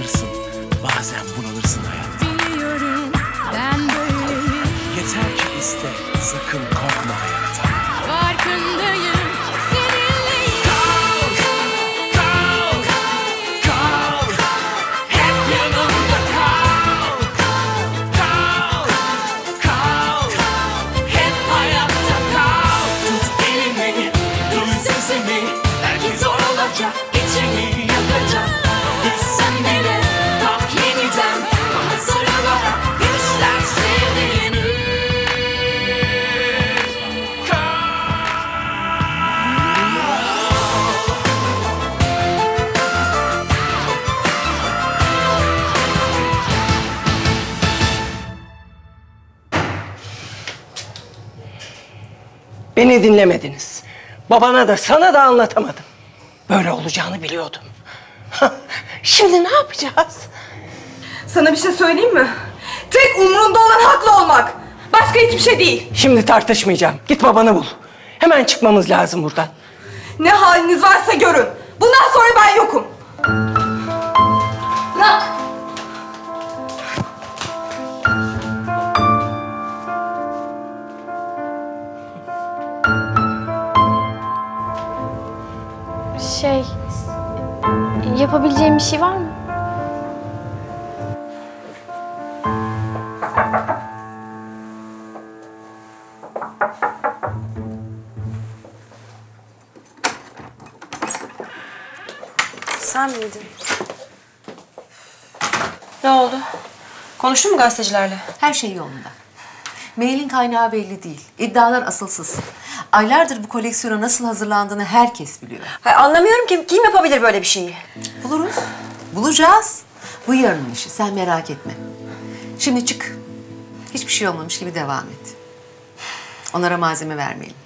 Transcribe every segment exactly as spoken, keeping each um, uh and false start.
rahatlarsın, bazen bunalırsın hayatta. Biliyorum ben böyleyim. Yeter ki iste, sakın korkma hayatta. Farkındayım seninleyim. Kal, kal, kal, hep yanımda kal. Kal, kal, hep hayatta kal. Tut elimi, duy sesimi, belki zor olacak, içimi yakacak. Gitsen bile kalk yeniden, bana sarılarak göster sevdiğini. Beni dinlemediniz. Babana da sana da anlatamadım. Böyle olacağını biliyordum. Şimdi ne yapacağız? Sana bir şey söyleyeyim mi? Tek umurunda olan haklı olmak. Başka hiçbir şey değil. Şimdi tartışmayacağım. Git babanı bul. Hemen çıkmamız lazım buradan. Ne haliniz varsa görün. Bundan sonra ben yokum. Bırak. Şey, yapabileceğim bir şey var mı? Sen miydin? Ne oldu? Konuştun mu gazetecilerle? Her şey yolunda. Mailin kaynağı belli değil. İddialar asılsız. Aylardır bu koleksiyona nasıl hazırlandığını herkes biliyor. Hayır, anlamıyorum ki kim yapabilir böyle bir şeyi? Buluruz. Bulacağız. Bu yarının işi. Sen merak etme. Şimdi çık. Hiçbir şey olmamış gibi devam et. Onlara malzeme vermeyelim.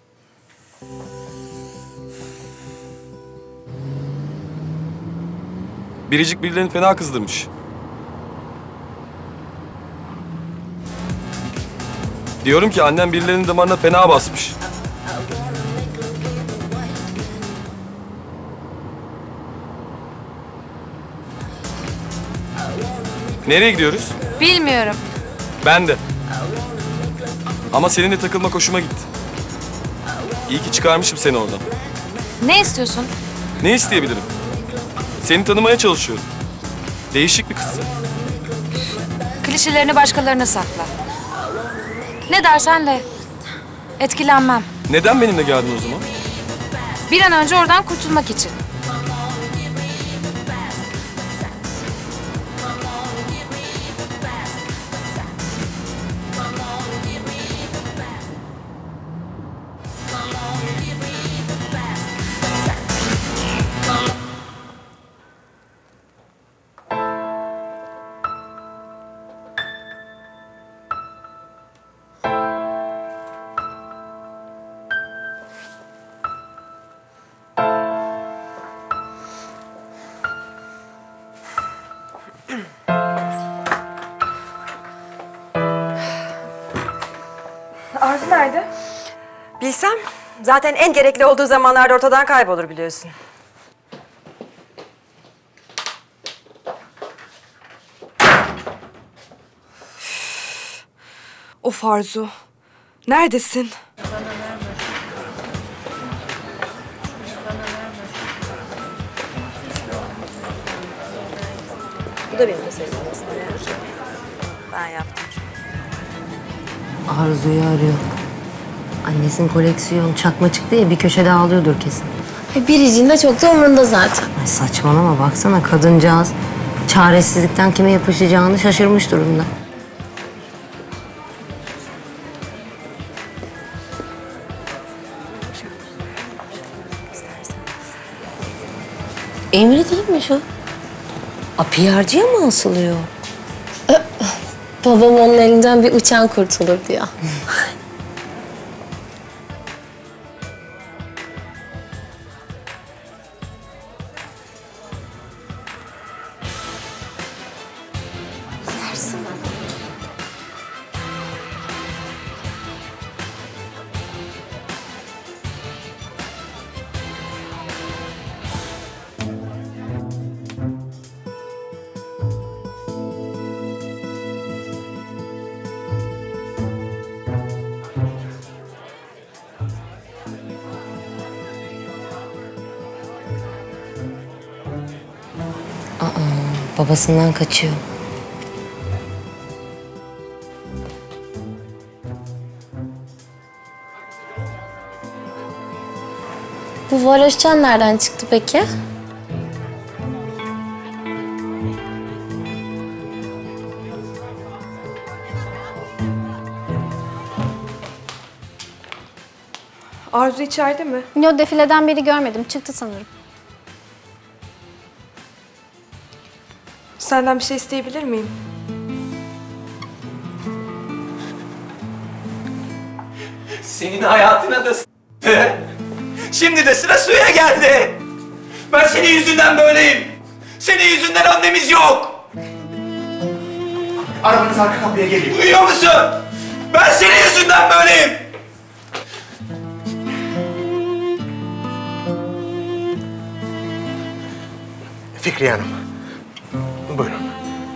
Biricik birilerini fena kızdırmış. Diyorum ki annem birilerinin damarına fena basmış. Nereye gidiyoruz? Bilmiyorum. Ben de. Ama seninle takılmak hoşuma gitti. İyi ki çıkarmışım seni oradan. Ne istiyorsun? Ne isteyebilirim? Seni tanımaya çalışıyorum. Değişik bir kızsın. Klişelerini başkalarına sakla. Ne dersen de etkilenmem. Neden benimle geldin o zaman? Bir an önce oradan kurtulmak için. Arzu nerede? Bilsem zaten en gerekli olduğu zamanlarda ortadan kaybolur biliyorsun. Of Arzu. Neredesin? Bu da benim meselem aslında yani. Ben yaptım çünkü. Arzu'yu arıyor. Annesinin koleksiyon çakma çıktı ya, bir köşede ağlıyordur kesin. Biricik'in de çok da umurunda zaten. Ay saçmalama, baksana kadıncağız çaresizlikten kime yapışacağını şaşırmış durumda. Emre değil mi şu? A, P R'cıya mı asılıyor? Babam onun elinden bir uçan kurtulur diyor. Babasından kaçıyor. Bu varoşcan nereden çıktı peki? Arzu içeride mi? Yo, defileden beri görmedim. Çıktı sanırım. Senden bir şey isteyebilir miyim? Senin hayatına da s**tı. Şimdi de sıra suya geldi. Ben senin yüzünden böyleyim. Senin yüzünden annemiz yok. Arabanız arka kapıya geliyor. Duyuyor musun? Ben senin yüzünden böyleyim. Fikriye Hanım. Buyurun.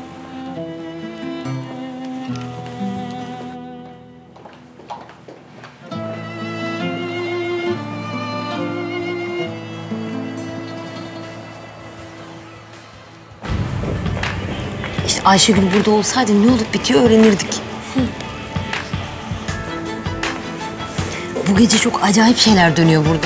İşte Ayşegül burada olsaydı ne olup bitiyor öğrenirdik. Bu gece çok acayip şeyler dönüyor burada.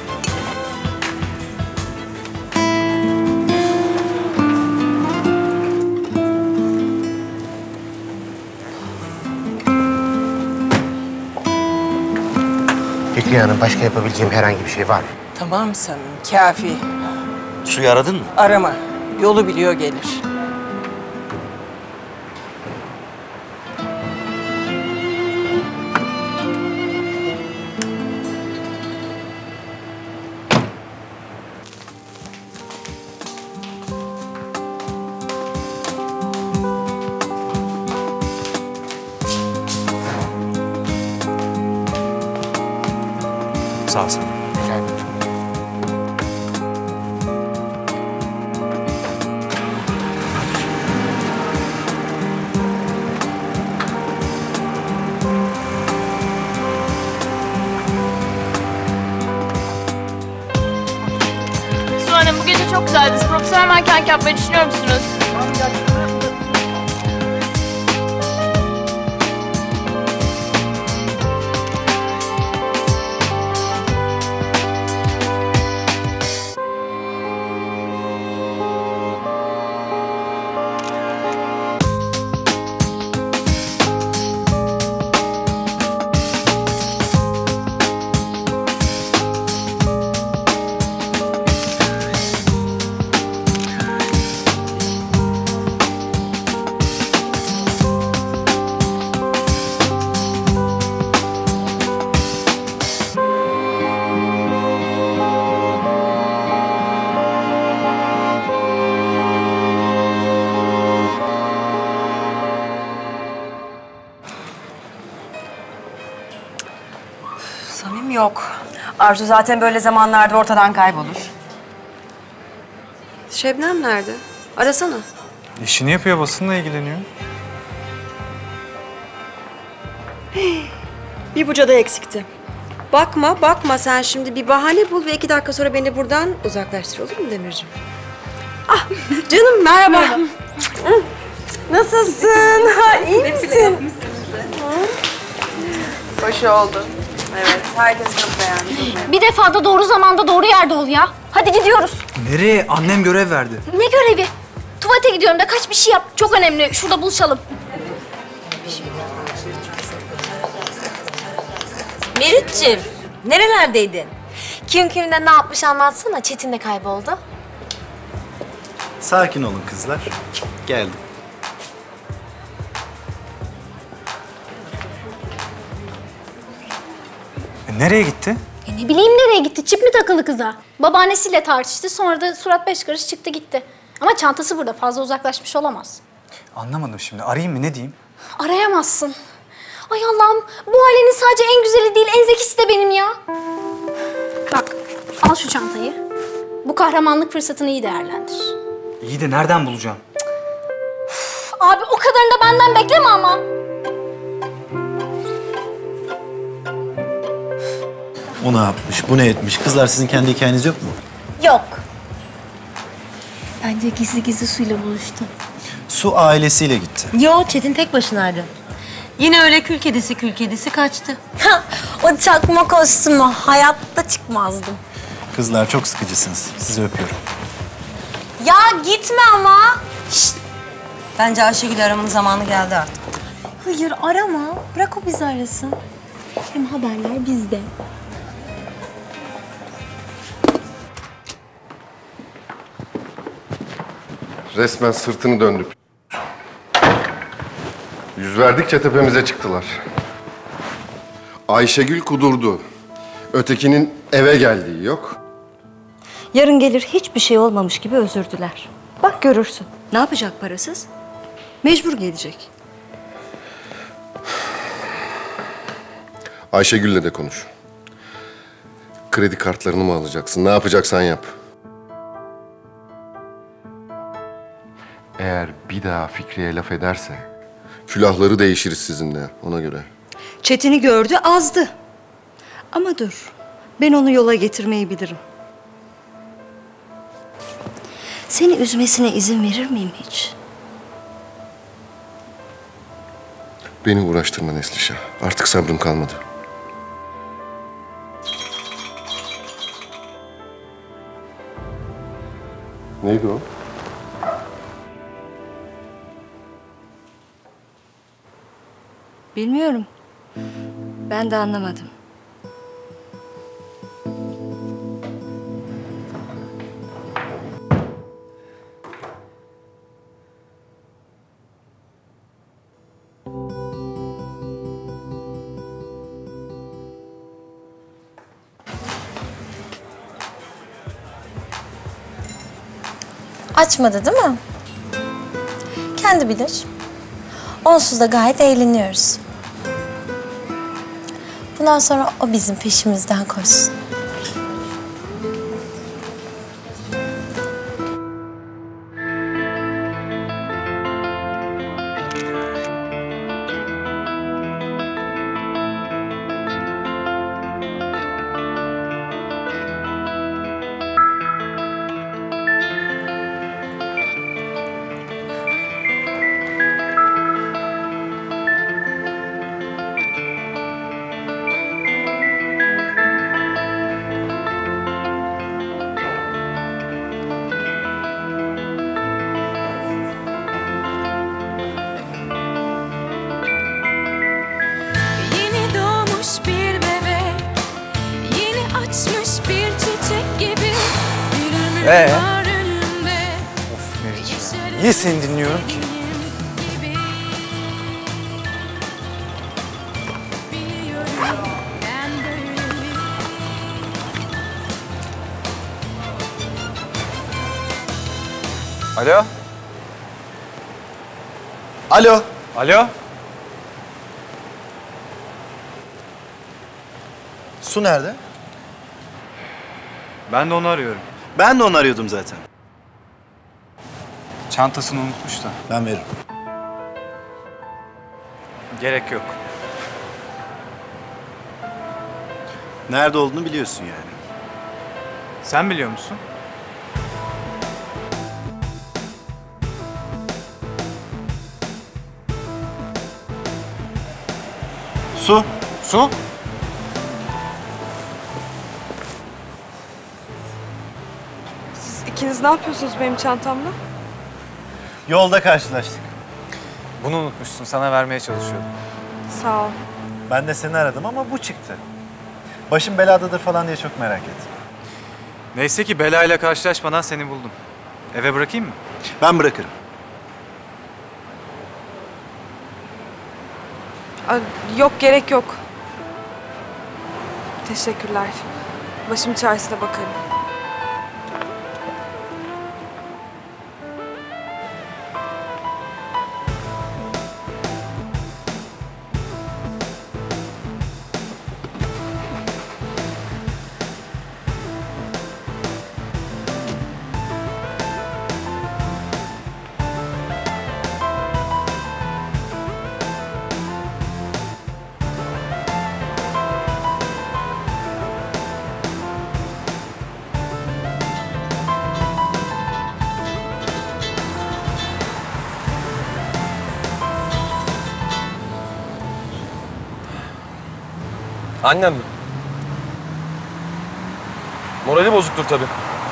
Fikriye Hanım, başka yapabileceğim herhangi bir şey var mı? Tamam Samim, kafi. Suyu aradın mı? Arama. Yolu biliyor gelir. Sağ ol sen. Rica ederim. Su Hanım, bu gece çok güzeldiniz. Profesyonel mankenlik yapmayı düşünüyor musunuz? Samim yok. Arzu zaten böyle zamanlarda ortadan kaybolur. Şebnem nerede? Arasana. İşini yapıyor, basınla ilgileniyor. Bir bucada eksikti. Bakma, bakma sen şimdi bir bahane bul ve iki dakika sonra beni buradan uzaklaştır, olur mu Demirciğim? Ah, canım merhaba. Merhaba. Nasılsın? Ha, iyi misin? Hoş oldu. Evet, herkes çok beğendi. Çok beğendi. Bir defa da doğru zamanda doğru yerde ol ya. Hadi gidiyoruz. Nereye? Annem görev verdi. Ne görevi? Tuvalete gidiyorum da kaç bir şey yap. Çok önemli. Şurada buluşalım. Meriç'ciğim, nerelerdeydin? Kim kimden ne yapmış anlatsana. Çetin de kayboldu. Sakin olun kızlar. Geldim. E, nereye gitti? E ne bileyim nereye gitti? Çip mi takılı kıza? Babaannesiyle tartıştı. Sonra da surat beş karış çıktı gitti. Ama çantası burada. Fazla uzaklaşmış olamaz. Anlamadım şimdi. Arayayım mı? Ne diyeyim? Arayamazsın. Ay Allah'ım. Bu ailenin sadece en güzeli değil, en zekisi de benim ya. Bak, al şu çantayı. Bu kahramanlık fırsatını iyi değerlendir. İyi de nereden bulacağım? Abi o kadarını da benden bekleme ama. O ne yapmış, bu ne etmiş? Kızlar sizin kendi hikayeniz yok mu? Yok. Ya Bence gizli gizli Su'yla buluştu. Su ailesiyle gitti. Yo, Çetin tek başınaydı. Yine öyle kül kedisi kül kedisi kaçtı. O çakma kostümü hayatta çıkmazdım. Kızlar çok sıkıcısınız. Sizi öpüyorum. Ya gitme ama. Şişt. Bence Ayşegül'ü aramanın zamanı geldi artık. Hayır arama. Bırak o bizi arasın. Hem haberler bizde. Resmen sırtını döndü. Yüz verdikçe tepemize çıktılar. Ayşegül kudurdu. Ötekinin eve geldiği yok. Yarın gelir hiçbir şey olmamış gibi özür diler. Bak görürsün. Ne yapacak parasız? Mecbur gelecek. Ayşegül'le de konuş. Kredi kartlarını mı alacaksın? Ne yapacaksan yap. Eğer bir daha Fikri'ye laf ederse külahları değişiriz sizinle ona göre. Çetin'i gördü, azdı. Ama dur, ben onu yola getirmeyi bilirim. Seni üzmesine izin verir miyim hiç? Beni uğraştırma Neslişah. Artık sabrım kalmadı. Neydi o? Bilmiyorum. Ben de anlamadım. Açmadı değil mi? Kendi bilir. Onsuz da gayet eğleniyoruz. Bundan sonra o bizim peşimizden koşsun. Ee? Of Meriç ya. Niye seni dinliyorum ki? Alo? Alo. Alo? Su nerede? Ben de onu arıyorum. Ben de onu arıyordum zaten. Çantasını unutmuş da. Ben veririm. Gerek yok. Nerede olduğunu biliyorsun yani. Sen biliyor musun? Su. Su? Siz ikiniz ne yapıyorsunuz benim çantamla? Yolda karşılaştık. Bunu unutmuşsun. Sana vermeye çalışıyordum. Sağ ol. Ben de seni aradım ama bu çıktı. Başım beladadır falan diye çok merak ettim. Neyse ki belayla karşılaşmadan seni buldum. Eve bırakayım mı? Ben bırakırım. Aa, yok gerek yok. Teşekkürler. Başım çaresine bakarım. Annem mi? Morali bozuktur tabii.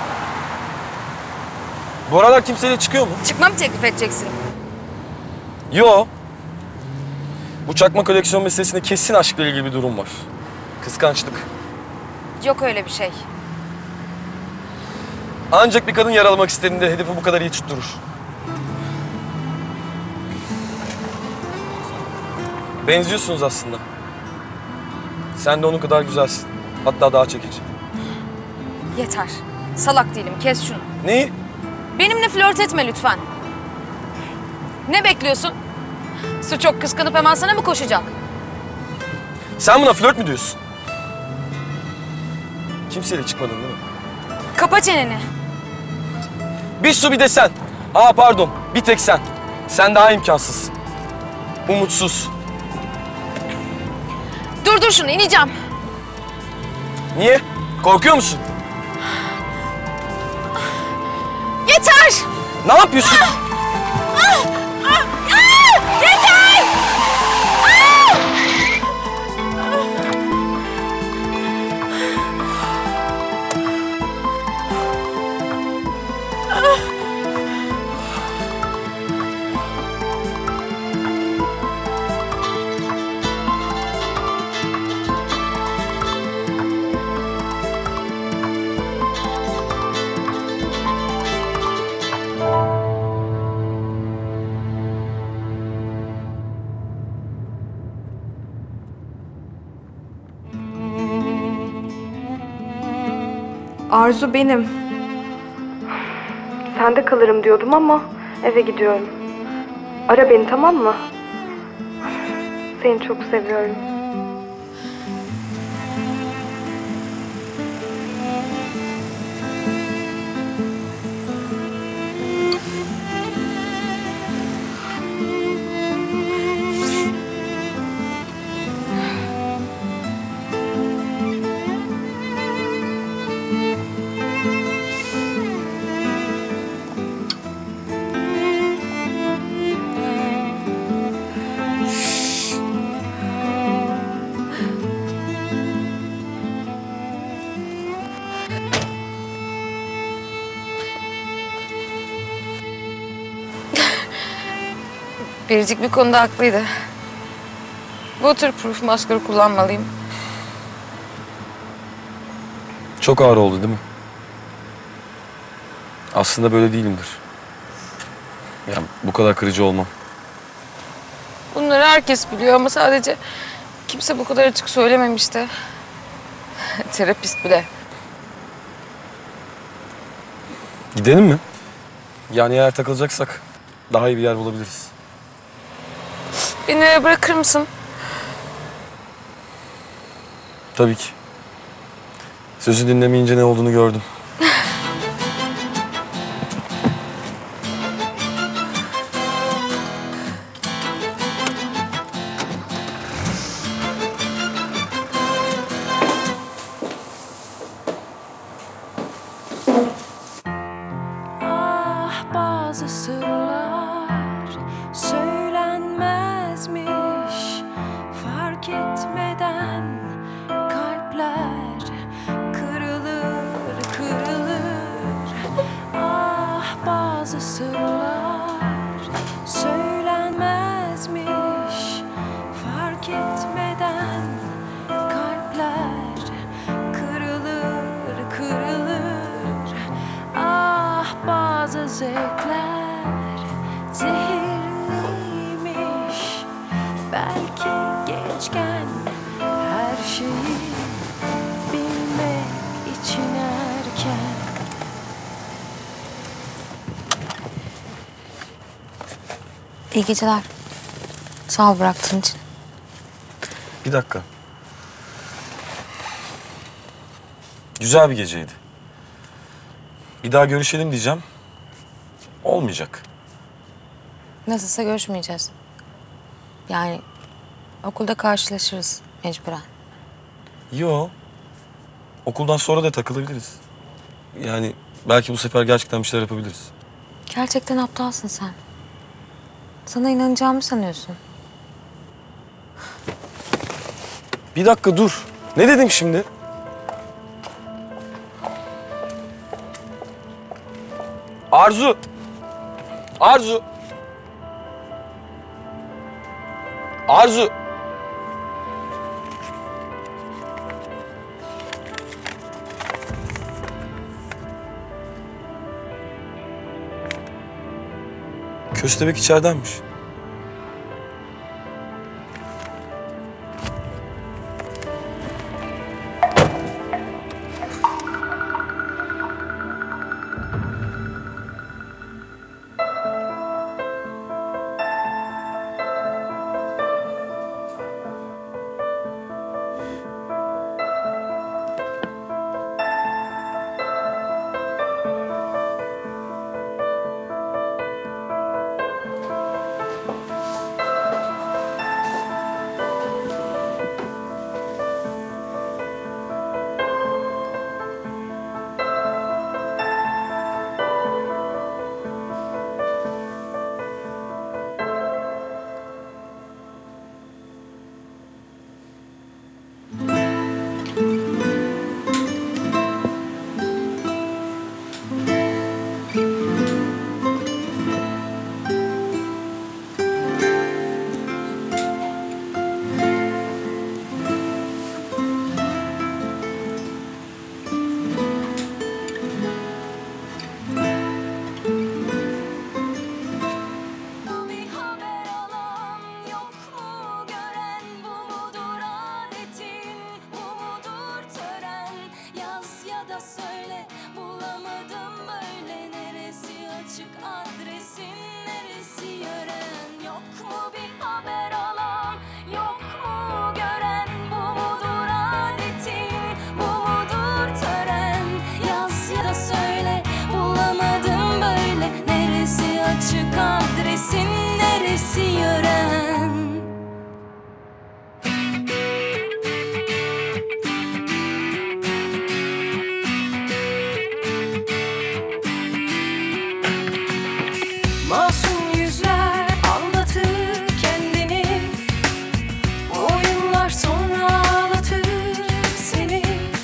Bu aralar kimseyle çıkıyor mu? Çıkmam teklif edeceksin. Yo. Bu çakma koleksiyon meselesinde kesin aşkla ilgili bir durum var. Kıskançlık. Yok öyle bir şey. Ancak bir kadın yaralamak istediğinde hedefi bu kadar iyi tutturur. Benziyorsunuz aslında. Sen de onun kadar güzelsin. Hatta daha çekici. Yeter. Salak değilim. Kes şunu. Neyi? Benimle flört etme lütfen. Ne bekliyorsun? Su çok kıskanıp hemen sana mı koşacak? Sen buna flört mü diyorsun? Kimseyle çıkmadın değil mi? Kapa çeneni. Bir Su bir de sen. Aa pardon, bir tek sen. Sen daha imkansız. Umutsuz. Durdur şunu, ineceğim. Niye? Korkuyor musun? Yeter! Ne yapıyorsun? Yeter! Arzu benim. Sende kalırım diyordum ama eve gidiyorum. Ara beni, tamam mı? Seni çok seviyorum. Biricik bir konuda haklıydı. Waterproof maskara kullanmalıyım. Çok ağır oldu değil mi? Aslında böyle değilimdir. Yani bu kadar kırıcı olmam. Bunları herkes biliyor ama sadece kimse bu kadar açık söylememişti. Terapist bile. Gidelim mi? Yani eğer takılacaksak daha iyi bir yer bulabiliriz. Beni eve bırakır mısın? Tabii ki. Sözü dinlemeyince ne olduğunu gördüm. Ah, bazı sırlar söylenmezmiş, fark etmeden kalpler kırılır kırılır. Ah, bazı sırlar söylenmezmiş, fark etmeden kalpler kırılır kırılır. Ah, bazı zevkler zehirliymiş, belki gençken her şeyi bilmek için erken. İyi geceler. Sağ ol bıraktığın için. Bir dakika. Güzel bir geceydi. Bir daha görüşelim diyeceğim. Olmayacak. Nasılsa görüşmeyeceğiz. Yani okulda karşılaşırız mecburen. Yo. Okuldan sonra da takılabiliriz. Yani belki bu sefer gerçekten bir şeyler yapabiliriz. Gerçekten aptalsın sen. Sana inanacağımı sanıyorsun. Bir dakika dur. Ne dedim şimdi? Arzu! Arzu! Arzu! Köstebek içeridenmiş. Açık adresin neresi yören? Masum yüzler aldatır kendini, oyunlar sonra ağlatır seni.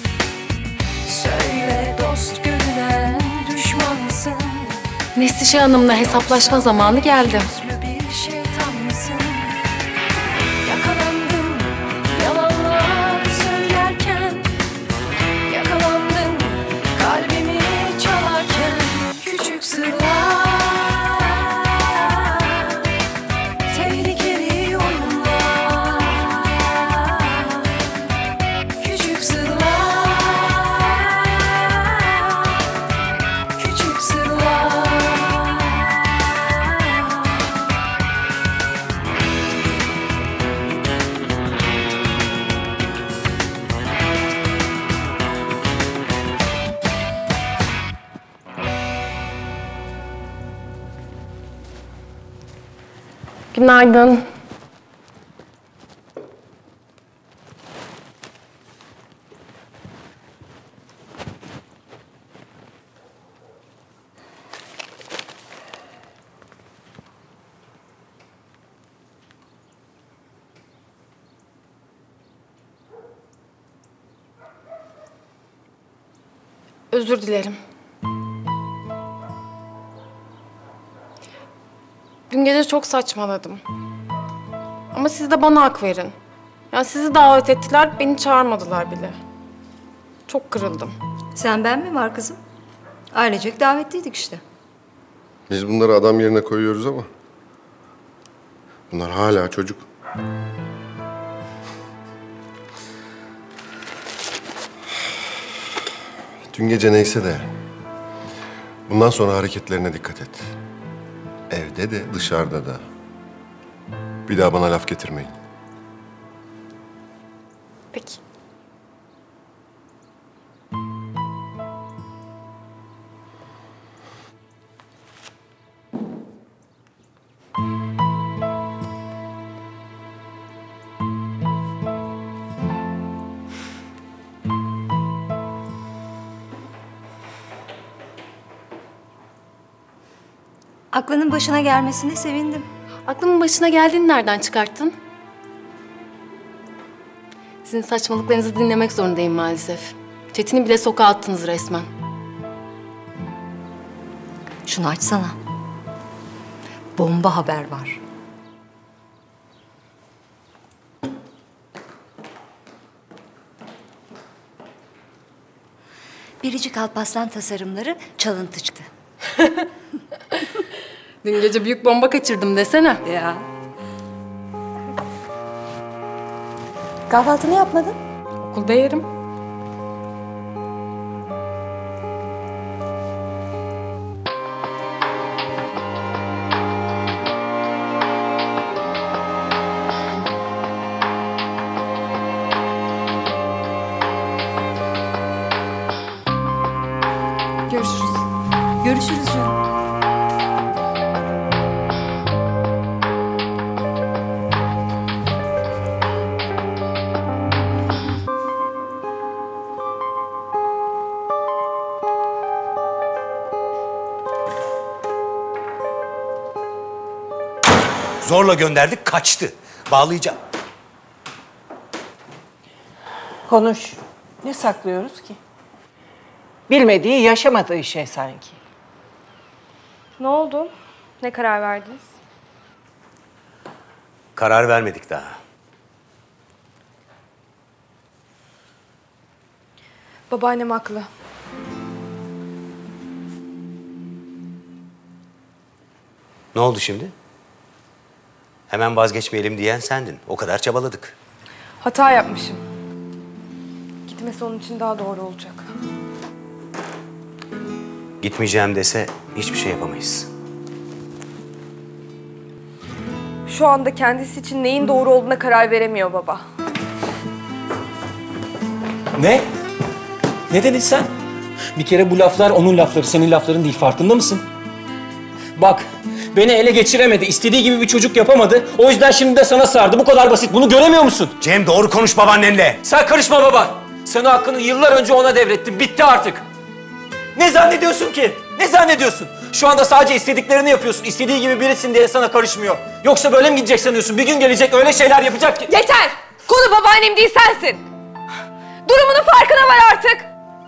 Söyle dost görünen düşman mısın? Neslişah Hanım'la hesaplaşma zamanı geldi. Bir şeytan mısın? Yakalandın yalanlar söylerken, yakalandın kalbimi çalarken. Küçük sırlar, tehlikeli oyunlar. Küçük sırlar, küçük sırlar. Günaydın. Özür dilerim. Dün gece çok saçmaladım. Ama siz de bana hak verin. Yani sizi davet ettiler, beni çağırmadılar bile. Çok kırıldım. Sen ben mi var kızım? Ailecek davetliydik işte. Biz bunları adam yerine koyuyoruz ama bunlar hala çocuk. Dün gece neyse de bundan sonra hareketlerine dikkat et. Evde de dışarıda da. Bir daha bana laf getirmeyin. Peki. Aklının başına gelmesine sevindim. Aklımın başına geldiğini nereden çıkarttın? Sizin saçmalıklarınızı dinlemek zorundayım maalesef. Çetin'i bile sokağa attınız resmen. Şunu açsana. Bomba haber var. Biricik Alparslan tasarımları çalıntı çıktı. Dün gece büyük bomba kaçırdım desene. Ya. Kahvaltını yapmadın? Okulda yerim. Görüşürüz. Görüşürüz canım. Zorla gönderdik, kaçtı. Bağlayacağım. Konuş. Ne saklıyoruz ki? Bilmediği, yaşamadığı şey sanki. Ne oldu? Ne karar verdiniz? Karar vermedik daha. Babaannem haklı. Ne oldu şimdi? Hemen vazgeçmeyelim diyen sendin. O kadar çabaladık. Hata yapmışım. Gitmesi onun için daha doğru olacak. Gitmeyeceğim dese hiçbir şey yapamayız. Şu anda kendisi için neyin doğru olduğuna karar veremiyor baba. Ne? Ne dedin sen? Bir kere bu laflar onun lafları, senin lafların değil. Farkında mısın? Bak, beni ele geçiremedi. İstediği gibi bir çocuk yapamadı. O yüzden şimdi de sana sardı. Bu kadar basit. Bunu göremiyor musun? Cem, doğru konuş babaannenle. Sen karışma baba. Sen o hakkını yıllar önce ona devrettin. Bitti artık. Ne zannediyorsun ki? Ne zannediyorsun? Şu anda sadece istediklerini yapıyorsun. İstediği gibi birisin diye sana karışmıyor. Yoksa böyle mi gidecek sanıyorsun? Bir gün gelecek öyle şeyler yapacak ki... Yeter! Konu babaannem değil sensin. Durumunun farkına var artık.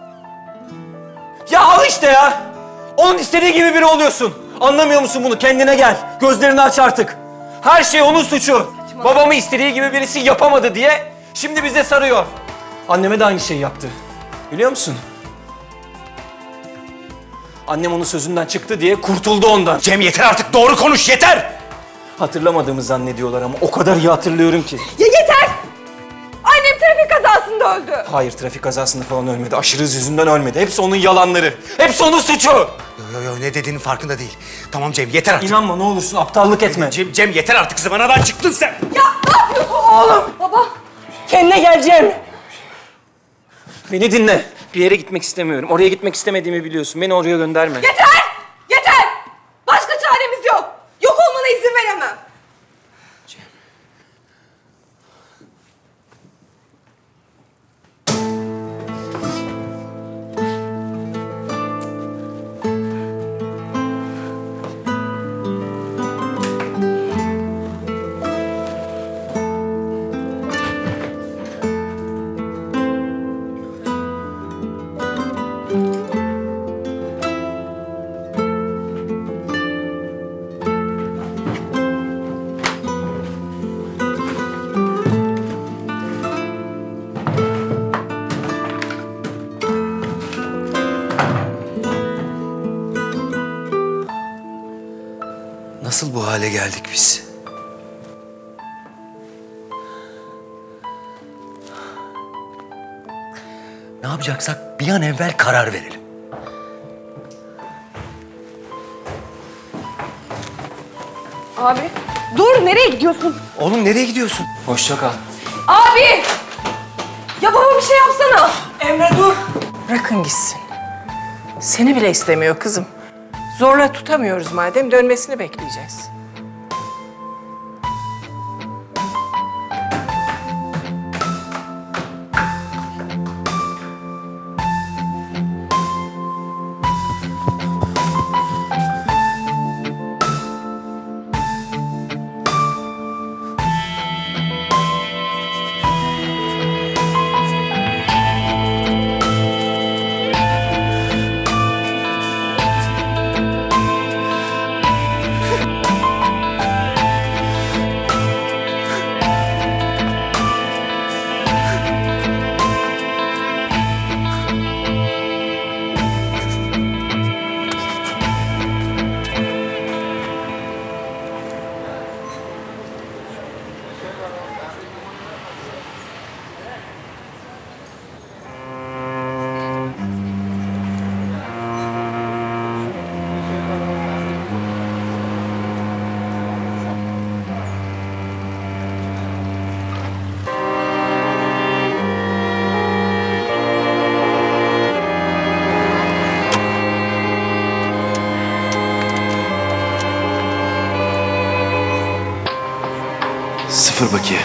Ya al işte ya. Onun istediği gibi biri oluyorsun. Anlamıyor musun bunu? Kendine gel. Gözlerini aç artık. Her şey onun suçu. Babamı istediği gibi birisi yapamadı diye şimdi bize sarıyor. Anneme de aynı şeyi yaptı. Biliyor musun? Annem onun sözünden çıktı diye kurtuldu ondan. Cem yeter artık, doğru konuş, yeter! Hatırlamadığımı zannediyorlar ama o kadar iyi hatırlıyorum ki. Ya yeter! Annem trafik kazasında öldü. Hayır, trafik kazasında falan ölmedi. Aşırı hız yüzünden ölmedi. Hepsi onun yalanları. Hepsi onun suçu. Yo yo yo, ne dediğinin farkında değil. Tamam Cem, yeter artık. İnanma, ne olursun, aptallık etme. Cem, Cem yeter artık, zıvanadan çıktın sen. Ya ne yapıyorsun oğlum? Baba. Kendine gel Cem. Beni dinle. Bir yere gitmek istemiyorum. Oraya gitmek istemediğimi biliyorsun. Beni oraya gönderme. Yeter! Yeter! Başka çaremiz yok. Yok olmana izin veremem. Nasıl bu hale geldik biz? Ne yapacaksak bir an evvel karar verelim. Abi dur, nereye gidiyorsun? Oğlum nereye gidiyorsun? Hoşça kal. Abi! Ya baba bir şey yapsana. Emre dur. Bırakın gitsin. Seni bile istemiyor kızım. Zorla tutamıyoruz madem, dönmesini bekleyeceğiz. Sıfır bakiye.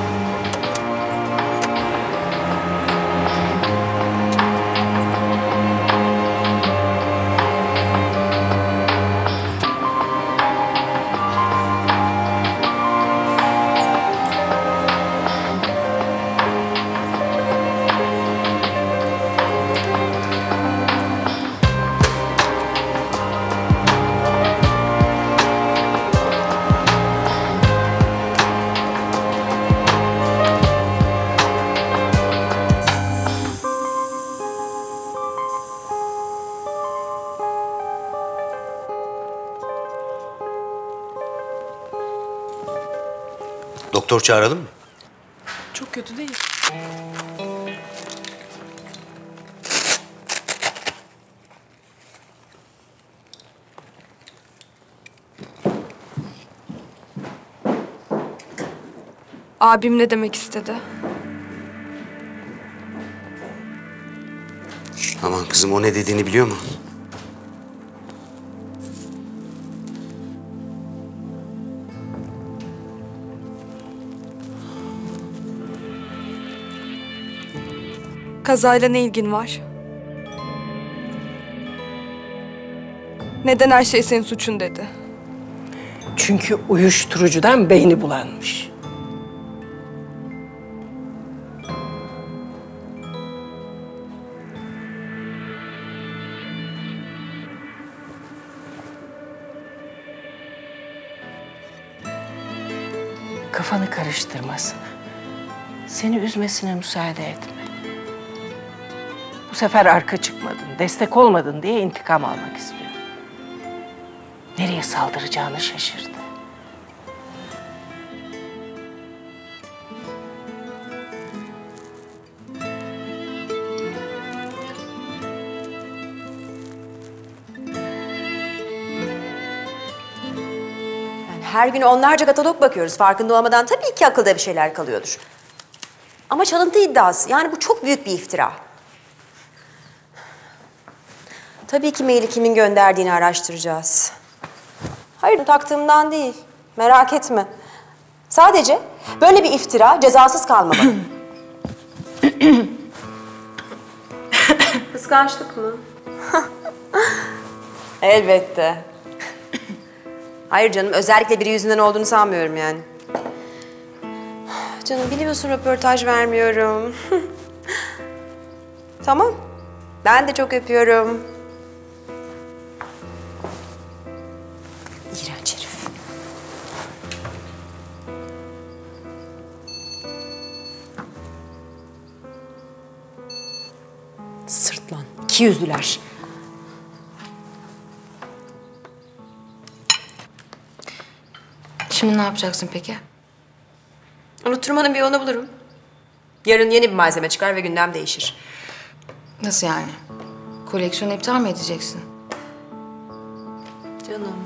Doktor çağıralım mı? Çok kötü değil. Abim ne demek istedi? Aman kızım, o ne dediğini biliyor mu? Kazayla ne ilgin var? Neden her şey senin suçun dedi? Çünkü uyuşturucudan beyni bulanmış. Kafanı karıştırmasına, seni üzmesine müsaade etme. Bu sefer arka çıkmadın, destek olmadın diye intikam almak istiyor. Nereye saldıracağını şaşırdı. Her gün onlarca katalog bakıyoruz. Farkında olmadan tabii ki akılda bir şeyler kalıyordur. Ama çalıntı iddiası. Yani bu çok büyük bir iftira. Tabii ki maili kimin gönderdiğini araştıracağız. Hayır, taktığımdan değil. Merak etme. Sadece böyle bir iftira cezasız kalmamalı. Kıskançlık mı? Elbette. Hayır canım, özellikle biri yüzünden olduğunu sanmıyorum yani. Canım biliyorsun röportaj vermiyorum. Tamam. Ben de çok öpüyorum. İğrenç herif. Sırtlan. İki yüzlüler. Şimdi ne yapacaksın peki? Unutturmanın bir yolunu bulurum. Yarın yeni bir malzeme çıkar ve gündem değişir. Nasıl yani? Koleksiyonu iptal mi edeceksin? Canım.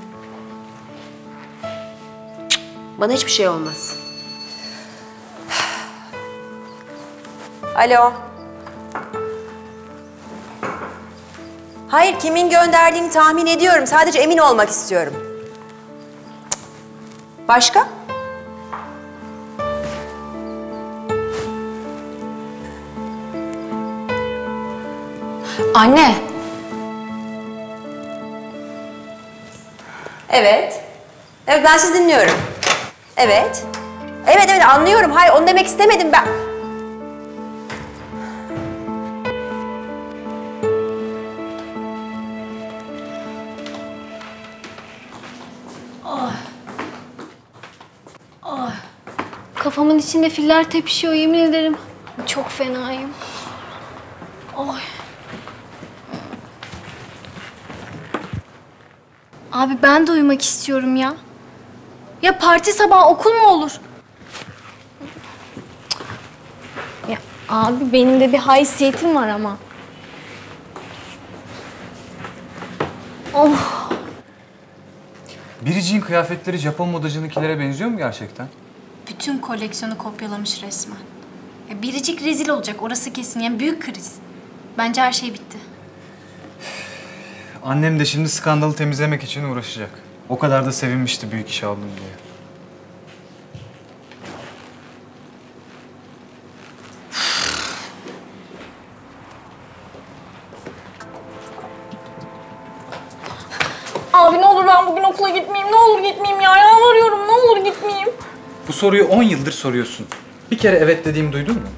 Bana hiçbir şey olmaz. Alo. Hayır, kimin gönderdiğini tahmin ediyorum. Sadece emin olmak istiyorum. Başka? Anne. Evet. Evet, ben sizi dinliyorum. Evet. Evet, evet anlıyorum. Hayır, onu demek istemedim ben. Oh. Oh. Kafamın içinde filler tepişiyor yemin ederim. Çok fenayım. Oy. Abi ben de uyumak istiyorum ya. Ya parti sabah okul mu olur? Ya abi benim de bir haysiyetim var ama. Oh. Biricik'in kıyafetleri Japon modacınınkilere benziyor mu gerçekten? Bütün koleksiyonu kopyalamış resmen. Ya Biricik rezil olacak orası kesin. Yani büyük kriz. Bence her şey bitti. Annem de şimdi skandalı temizlemek için uğraşacak. O kadar da sevinmişti büyük iş aldım diye. okula gitmeyeyim. Ne olur gitmeyeyim ya. Yalvarıyorum. Ne olur gitmeyeyim. Bu soruyu on yıldır soruyorsun. Bir kere evet dediğimi duydun mu?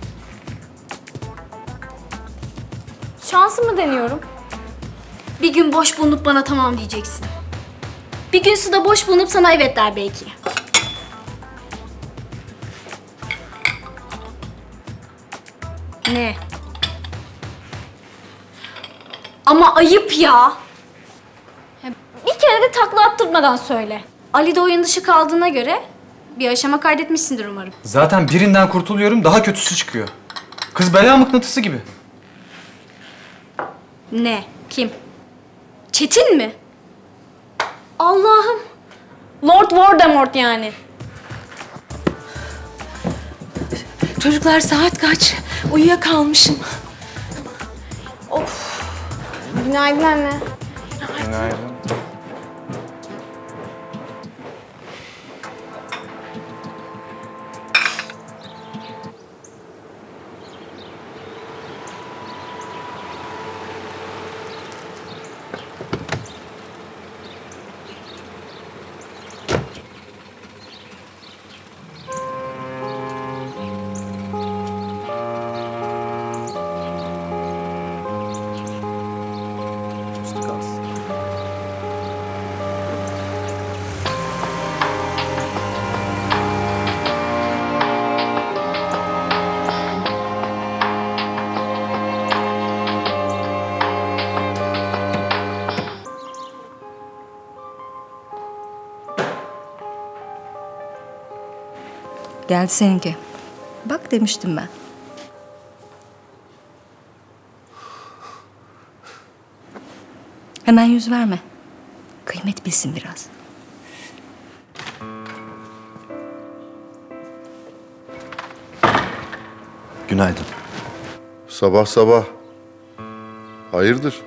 Şansımı deniyorum. Bir gün boş bulunup bana tamam diyeceksin. Bir gün Suda boş bulunup sana evet der belki. Ne? Ama ayıp ya. Bir kere de takla attırmadan söyle. Ali de oyun dışı kaldığına göre bir aşama kaydetmişsindir umarım. Zaten birinden kurtuluyorum, daha kötüsü çıkıyor. Kız bela mıknatısı gibi. Ne? Kim? Çetin mi? Allah'ım. Lord Voldemort yani. Çocuklar saat kaç? Uyuyakalmışım. Of. Günaydın anne. Günaydın. Geldi seninki. Bak demiştim ben. Hemen yüz verme. Kıymet bilsin biraz. Günaydın. Sabah sabah. Hayırdır?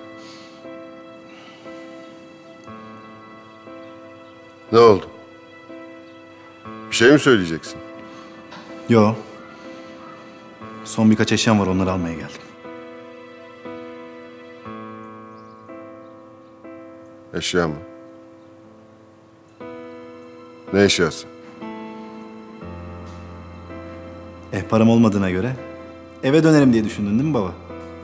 Ne oldu? Bir şey mi söyleyeceksin? Yo. Son birkaç eşyam var, onları almaya geldim. Eşya mı? Ne eşyası? Eh param olmadığına göre eve dönerim diye düşündün değil mi baba?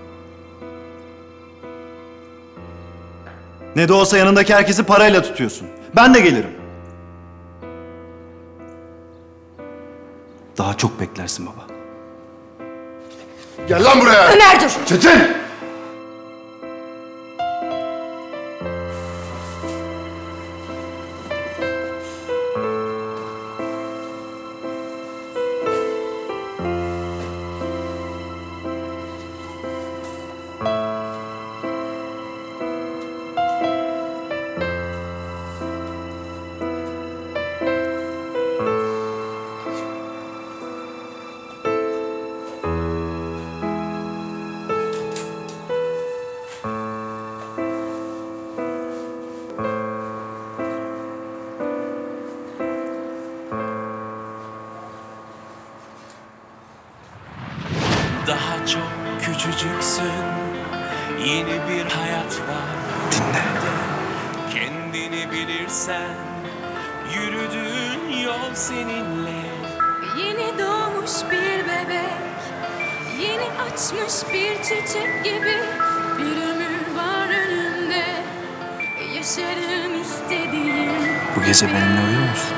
Ne de olsa yanındaki herkesi parayla tutuyorsun. Ben de gelirim. Daha çok beklersin baba. Gel lan buraya! Ömer dur! Çetin! Daha çok küçücüksün, yeni bir hayat var. Dinle. Kendini bilirsen, yürüdüğün yol seninle. Yeni doğmuş bir bebek, yeni açmış bir çiçek gibi bir ömür var önümde. Yaşarım istediğim. Bu gece benimle uyur musun?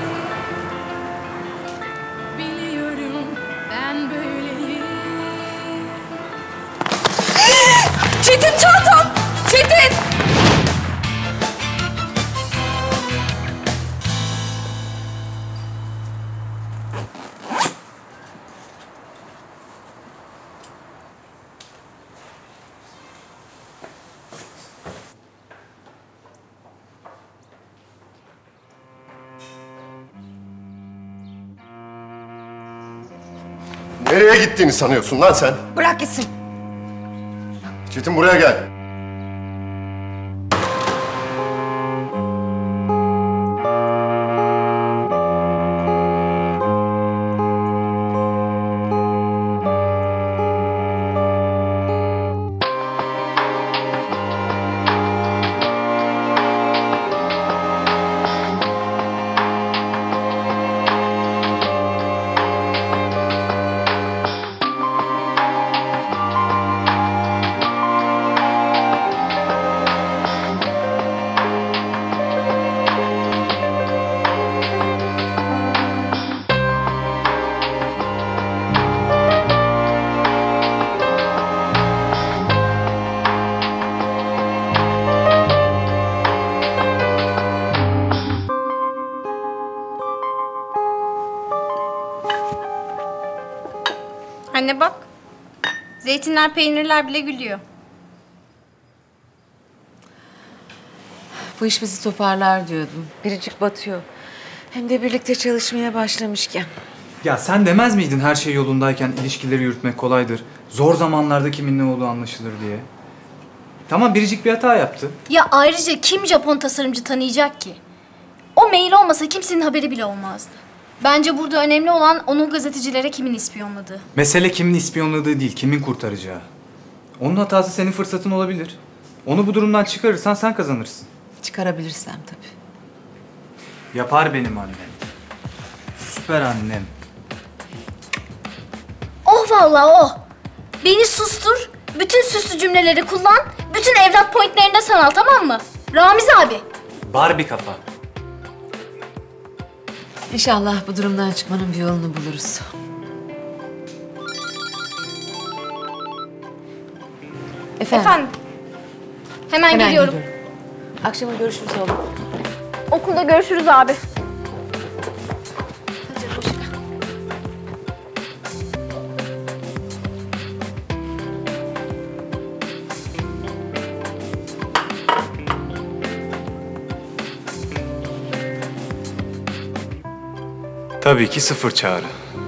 Biliyorum ben böyleyim. Çetin çantam! Çetin! Nereye gittiğini sanıyorsun lan sen? Bırak gitsin. Çetin buraya gel. Anne bak. Zeytinler, peynirler bile gülüyor. Bu iş bizi toparlar diyordum. Biricik batıyor. Hem de birlikte çalışmaya başlamışken. Ya sen demez miydin her şey yolundayken ilişkileri yürütmek kolaydır. Zor zamanlarda kimin ne olduğu anlaşılır diye. Tamam, Biricik bir hata yaptı. Ya ayrıca kim Japon tasarımcı tanıyacak ki? O mail olmasa kimsenin haberi bile olmazdı. Bence burada önemli olan onun gazetecilere kimin ispiyonladığı. Mesele kimin ispiyonladığı değil, kimin kurtaracağı. Onun hatası senin fırsatın olabilir. Onu bu durumdan çıkarırsan sen kazanırsın. Çıkarabilirsem tabii. Yapar benim annem. Süper annem. Oh vallahi oh. Beni sustur, bütün süslü cümleleri kullan, bütün evlat pointlerini de sana al, tamam mı? Ramiz abi. Barbie kafa. İnşallah bu durumdan çıkmanın bir yolunu buluruz. Efendim? Efendim. Hemen, Hemen geliyorum. geliyorum. Akşama görüşürüz oğlum. Okulda görüşürüz abi. Tabii ki sıfır çağrı.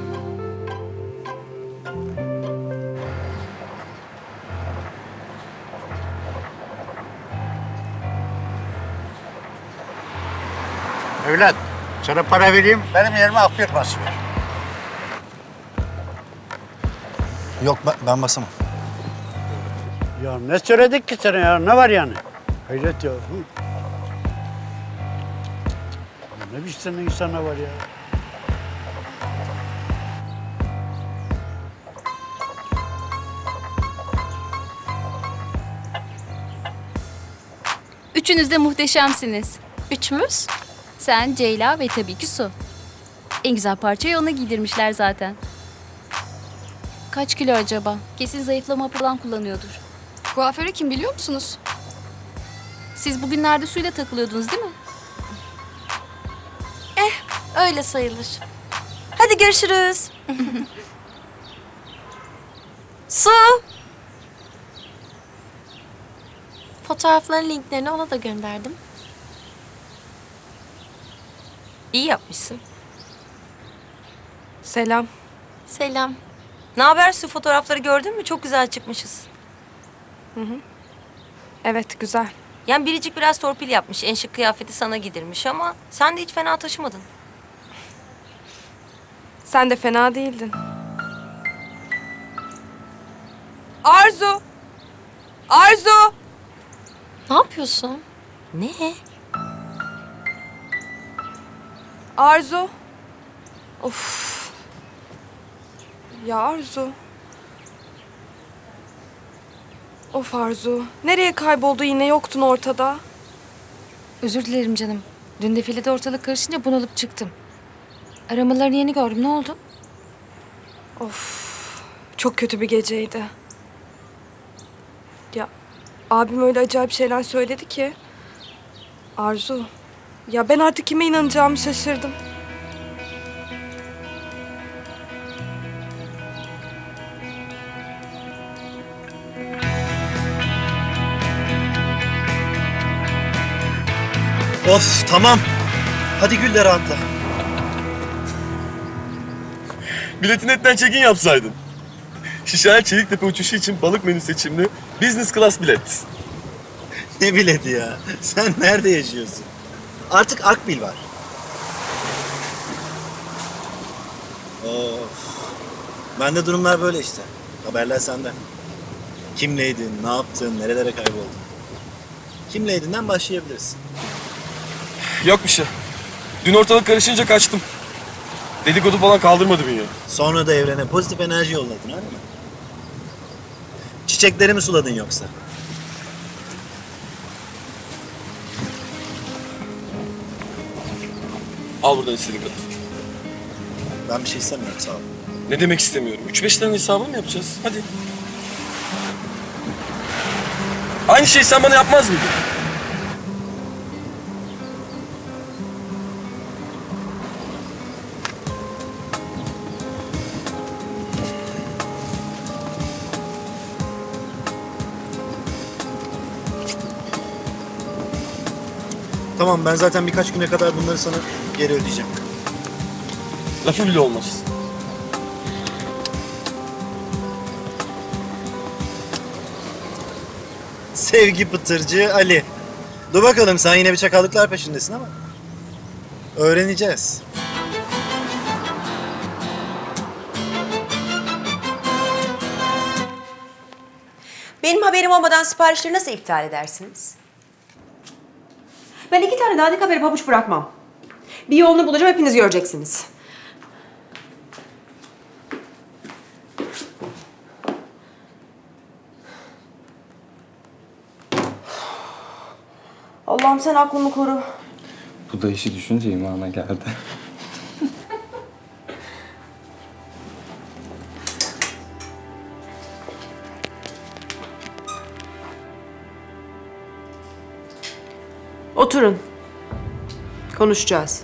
Evlat, sana para vereyim, benim yerime afiyet bas ver. Yok ben, ben basamam. Ya ne söyledik ki sana ya, ne var yani? Hayret ya. Hı. Ne biçim insanlar var ya. Üçünüz de muhteşemsiniz. Üçümüz? Sen, Ceyla ve tabii ki Su. En güzel parçayı ona giydirmişler zaten. Kaç kilo acaba? Kesin zayıflama falan kullanıyordur. Kuaförü kim biliyor musunuz? Siz bugünlerde Su'yla takılıyordunuz değil mi? Eh, öyle sayılır. Hadi görüşürüz. Su! Fotoğrafların linklerini ona da gönderdim. İyi yapmışsın. Selam. Selam. Ne haber Su? Fotoğrafları gördün mü? Çok güzel çıkmışız. Hı hı. Evet, güzel. Yani Biricik biraz torpil yapmış. En şık kıyafeti sana giydirmiş ama sen de hiç fena taşımadın. Sen de fena değildin. Arzu! Arzu! Ne yapıyorsun? Ne? Arzu! Of! Ya Arzu! Of Arzu! Nereye kayboldu yine, yoktun ortada? Özür dilerim canım. Dün defilede ortalık karışınca bunalıp çıktım. Aramalarını yeni gördüm. Ne oldu? Of! Çok kötü bir geceydi. Ya abim öyle acayip şeyler söyledi ki. Arzu, ya ben artık kime inanacağımı şaşırdım. Of tamam. Hadi Gül de rahatla. Bileti netten check-in yapsaydın. Şişhane Çeliktepe uçuşu için balık menü seçimli business class bilet. Ne bileti ya? Sen nerede yaşıyorsun? Artık Akbil var. Of. Bende durumlar böyle işte. Haberler senden. Kimleydin, ne yaptın, nerelere kayboldun? Kimleydinden başlayabiliriz. Yok bir şey. Dün ortalık karışınca kaçtım. Dedikodu falan kaldırmadı beni ya. Sonra da evrene pozitif enerji yolladın öyle mi? Çiçekleri mi suladın yoksa? Al buradan istediğin kadar. Ben bir şey istemiyorum, sağ ol. Ne demek istemiyorum? Üç beş tane hesabını mı yapacağız? Hadi. Aynı şeyi sen bana yapmaz mıydın? Tamam, ben zaten birkaç güne kadar bunları sana geri ödeyeceğim. Lafı bile olmaz. Sevgi pıtırcı Ali. Dur bakalım, sen yine bir çakallıklar peşindesin ama öğreneceğiz. Benim haberim olmadan siparişleri nasıl iptal edersiniz? Ben iki tane dandik haberi pabuç bırakmam. Bir yolunu bulacağım, hepiniz göreceksiniz. Allah'ım sen aklımı koru. Bu da işi düşünce imana geldi. Oturun. Konuşacağız.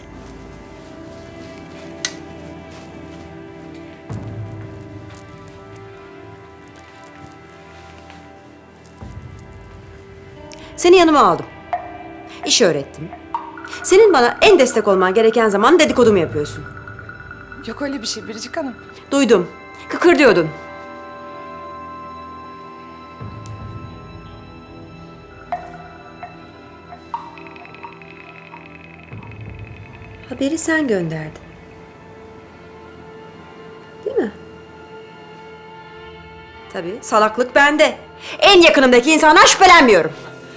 Seni yanıma aldım. İş öğrettim. Senin bana en destek olman gereken zaman dedikodumu yapıyorsun. Yok öyle bir şey Biricik Hanım. Duydum. Kıkır diyordun. Haberi sen gönderdin. Değil mi? Tabii, salaklık bende. En yakınımdaki insandan şüphelenmiyorum.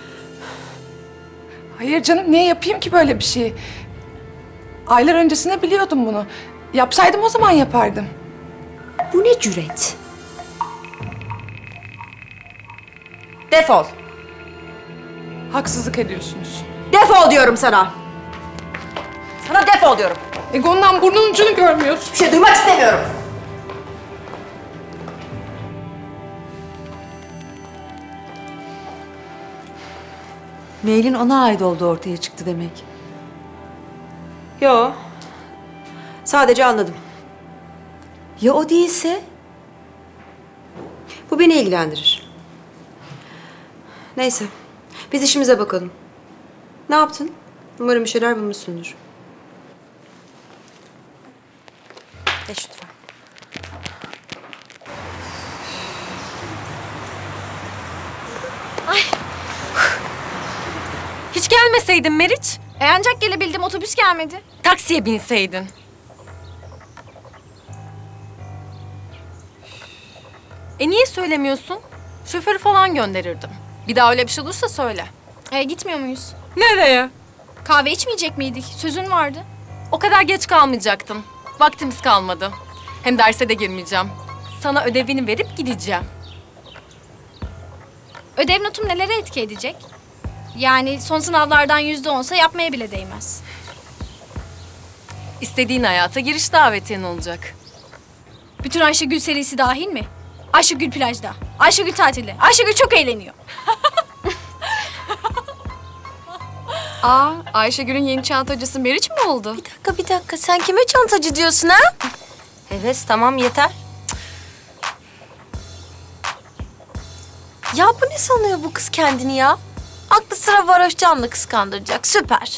Hayır canım, niye yapayım ki böyle bir şeyi? Aylar öncesine biliyordum bunu. Yapsaydım o zaman yapardım. Bu ne cüret? Defol. Haksızlık ediyorsunuz. Defol diyorum sana. Sana defol diyorum. Egondan burnun ucunu görmüyorsun. Bir şey duymak istemiyorum. Mailin ona ait olduğu ortaya çıktı demek. Yo. Sadece anladım. Ya o değilse? Bu beni ilgilendirir. Neyse. Biz işimize bakalım. Ne yaptın? Umarım bir şeyler bulmuşsundur. Geç lütfen. Ay. Hiç gelmeseydin Meriç. E ancak gelebildim, otobüs gelmedi. Taksiye binseydin. E niye söylemiyorsun? Şoförü falan gönderirdim. Bir daha öyle bir şey olursa söyle. E gitmiyor muyuz? Nereye? Kahve içmeyecek miydik? Sözün vardı. O kadar geç kalmayacaktın. Vaktimiz kalmadı. Hem derse de girmeyeceğim. Sana ödevini verip gideceğim. Ödev notum nelere etki edecek? Yani son sınavlardan yüzde onsa yapmaya bile değmez. İstediğin hayata giriş davetiyen olacak. Bütün Ayşegül serisi dahil mi? Ayşegül plajda, Ayşegül tatilde, Ayşegül çok eğleniyor. Aa, Ayşegül'ün yeni çantacısı Meriç mi oldu? Bir dakika, bir dakika. Sen kime çantacı diyorsun ha? Evet, tamam yeter. Ya bu ne sanıyor bu kız kendini ya? Aklı sıra varoş canlı kıskandıracak. Süper.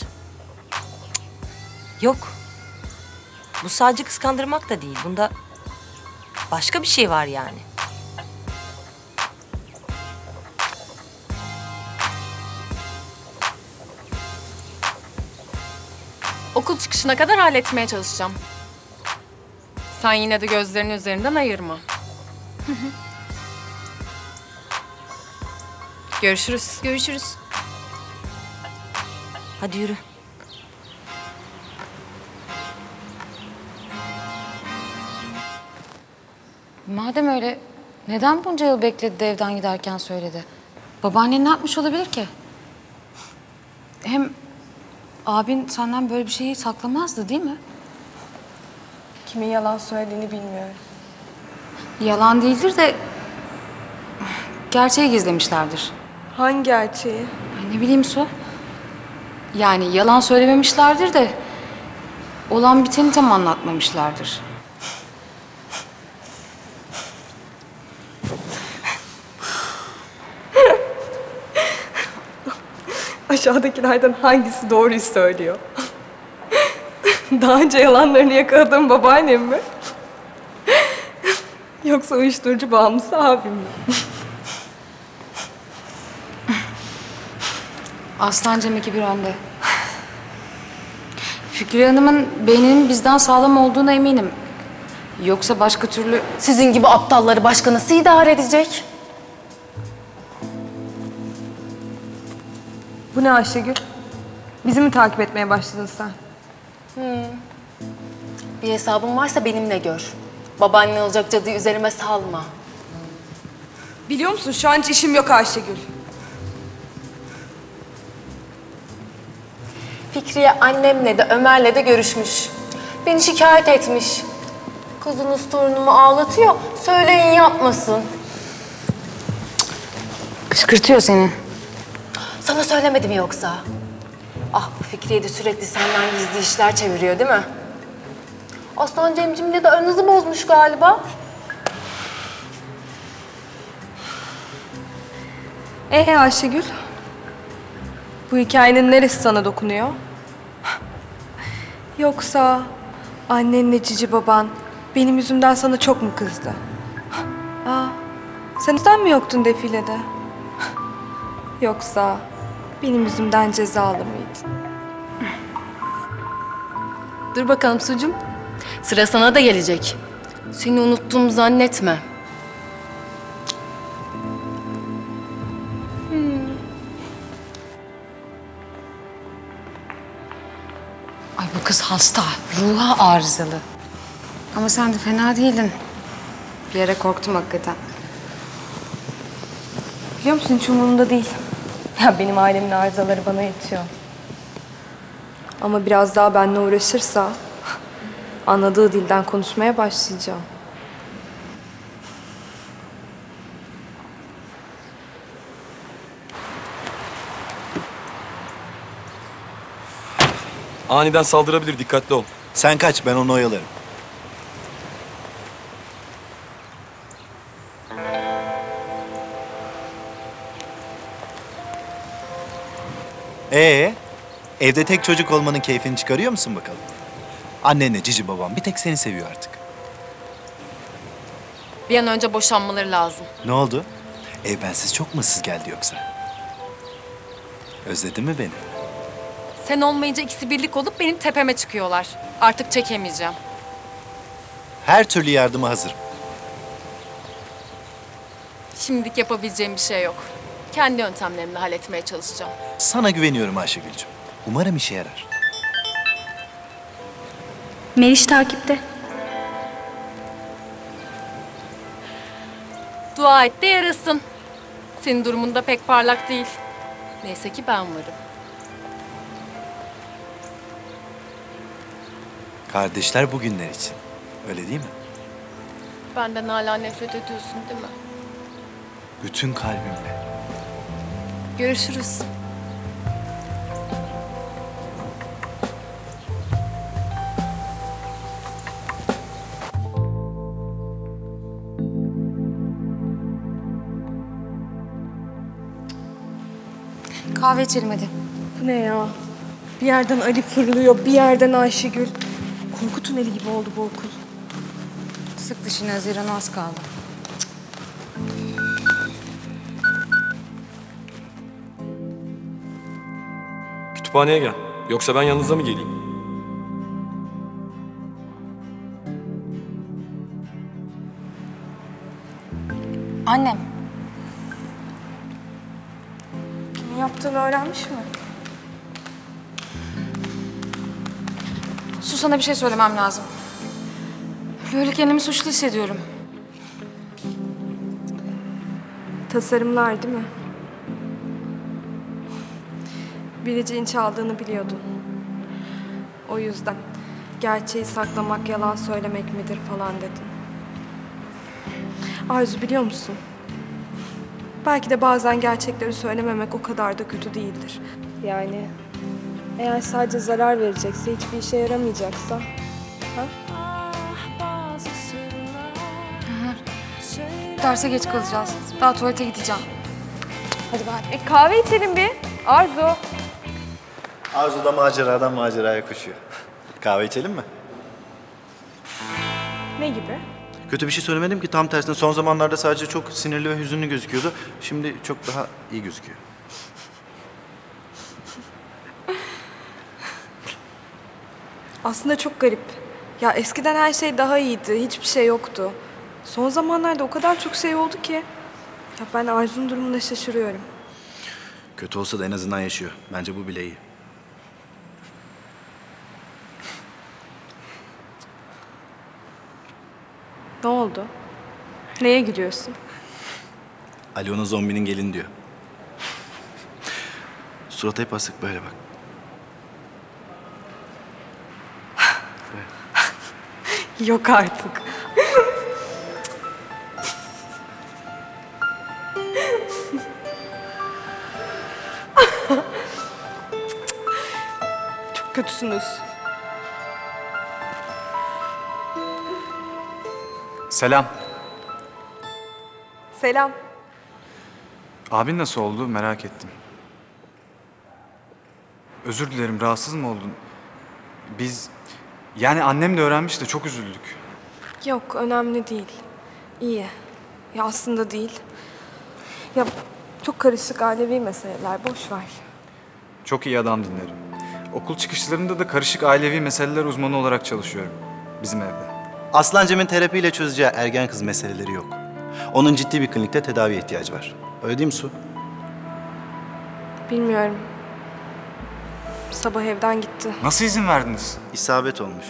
Yok. Bu sadece kıskandırmak da değil. Bunda başka bir şey var yani. Okul çıkışına kadar halletmeye çalışacağım. Sen yine de gözlerini üzerinden ayırma. Görüşürüz. Görüşürüz. Hadi yürü. Madem öyle, neden bunca yıl bekledi de evden giderken söyledi? Babaannen ne yapmış olabilir ki? Hem abin senden böyle bir şeyi saklamazdı değil mi? Kimin yalan söylediğini bilmiyorum. Yalan değildir de gerçeği gizlemişlerdir. Hangi gerçeği? Ay, ne bileyim Su. Yani yalan söylememişlerdir de olan biteni tam anlatmamışlardır. aşağıdakilerden hangisi doğruyu söylüyor? Daha önce yalanlarını yakaladığım babaannem mi? Yoksa uyuşturucu bağımlısı abim mi? Aslan Cem iki bir önde. Fikriye Hanım'ın beyninin bizden sağlam olduğuna eminim. Yoksa başka türlü... Sizin gibi aptalları başka nasıl idare edecek? Bu ne Ayşegül? Bizi mi takip etmeye başladın sen? Hmm. Bir hesabın varsa benimle gör. Babaannen olacak cadıyı üzerime salma. Biliyor musun şu an hiç işim yok Ayşegül. Fikriye annemle de Ömer'le de görüşmüş. Beni şikayet etmiş. Kızınız torunumu ağlatıyor, söyleyin yapmasın. Kışkırtıyor seni. Sana söylemedim yoksa? Ah bu Fikriye de sürekli senden gizli işler çeviriyor değil mi? Aslan Cemcim'le de aranızı bozmuş galiba. Ee Ayşegül? Bu hikayenin neresi sana dokunuyor? Yoksa annenle cici baban benim yüzümden sana çok mu kızdı? Aa, sen neden mi yoktun defilede? Yoksa benim yüzümden cezalı mıydın? Dur bakalım sucum. Sıra sana da gelecek. Seni unuttuğumu zannetme. Ay bu kız hasta. Ruha arızalı. Ama sen de fena değildin. Bir yere korktum hakikaten. Biliyor musun hiç umurumda değil. Ya benim ailemin arızaları bana yetiyor. Ama biraz daha benimle uğraşırsa anladığı dilden konuşmaya başlayacağım. Aniden saldırabilir, dikkatli ol. Sen kaç, ben onu oyalarım. Ee, evde tek çocuk olmanın keyfini çıkarıyor musun bakalım? Annenle cici babam bir tek seni seviyor artık. Bir an önce boşanmaları lazım. Ne oldu? Ev bensiz çok mu ıssız geldi yoksa? Özledin mi beni? Sen olmayınca ikisi birlik olup benim tepeme çıkıyorlar. Artık çekemeyeceğim. Her türlü yardıma hazırım. Şimdilik yapabileceğim bir şey yok. Kendi yöntemlerimle halletmeye çalışacağım. Sana güveniyorum Ayşegül'cüm. Umarım işe yarar. Meriç takipte. Dua et de yarasın. Senin durumun da pek parlak değil. Neyse ki ben varım. Kardeşler bugünler için. Öyle değil mi? Benden hala nefret ediyorsun değil mi? Bütün kalbimle. Görüşürüz. Kahve içelim hadi. Bu ne ya? Bir yerden Ali fırlıyor, bir yerden Ayşegül. Korku tüneli gibi oldu bu okul. Sık dişini, Haziran az kaldı. Kütüphaneye gel. Yoksa ben yanınıza mı geleyim? Annem. Kimin yaptığını öğrenmiş mi? Su, sana bir şey söylemem lazım. Böyle kendimi suçlu hissediyorum. Tasarımlar değil mi? Biricik'in çaldığını biliyordun. O yüzden gerçeği saklamak, yalan söylemek midir falan dedin. Arzu biliyor musun? Belki de bazen gerçekleri söylememek o kadar da kötü değildir. Yani eğer sadece zarar verecekse, hiçbir işe yaramayacaksa... Ha? Derse geç kalacağız. Daha tuvalete gideceğim. Hadi bari. E kahve içelim bir. Arzu. Arzu da maceradan maceraya koşuyor. Kahve içelim mi? Ne gibi? Kötü bir şey söylemedim ki, tam tersine son zamanlarda sadece çok sinirli ve hüzünlü gözüküyordu. Şimdi çok daha iyi gözüküyor. Aslında çok garip. Ya eskiden her şey daha iyiydi, hiçbir şey yoktu. Son zamanlarda o kadar çok şey oldu ki. Ya ben Arzu'nun durumuna şaşırıyorum. Kötü olsa da en azından yaşıyor. Bence bu bile iyi. Ne oldu? Neye gülüyorsun? Ali ona zombinin gelin diyor. Suratı hep asık, böyle bak. Yok artık. Çok kötüsünüz. Selam. Selam. Abin nasıl oldu merak ettim. Özür dilerim, rahatsız mı oldun? Biz, yani annem de öğrenmiş de çok üzüldük. Yok, önemli değil. İyi. Ya aslında değil. Ya çok karışık ailevi meseleler, boş ver. Çok iyi adam dinlerim. Okul çıkışlarında da karışık ailevi meseleler uzmanı olarak çalışıyorum bizim evde. Aslan Cem'in terapiyle çözeceği ergen kız meseleleri yok. Onun ciddi bir klinikte tedaviye ihtiyacı var. Öyle değil mi Su? Bilmiyorum. Sabah evden gitti. Nasıl izin verdiniz? İsabet olmuş.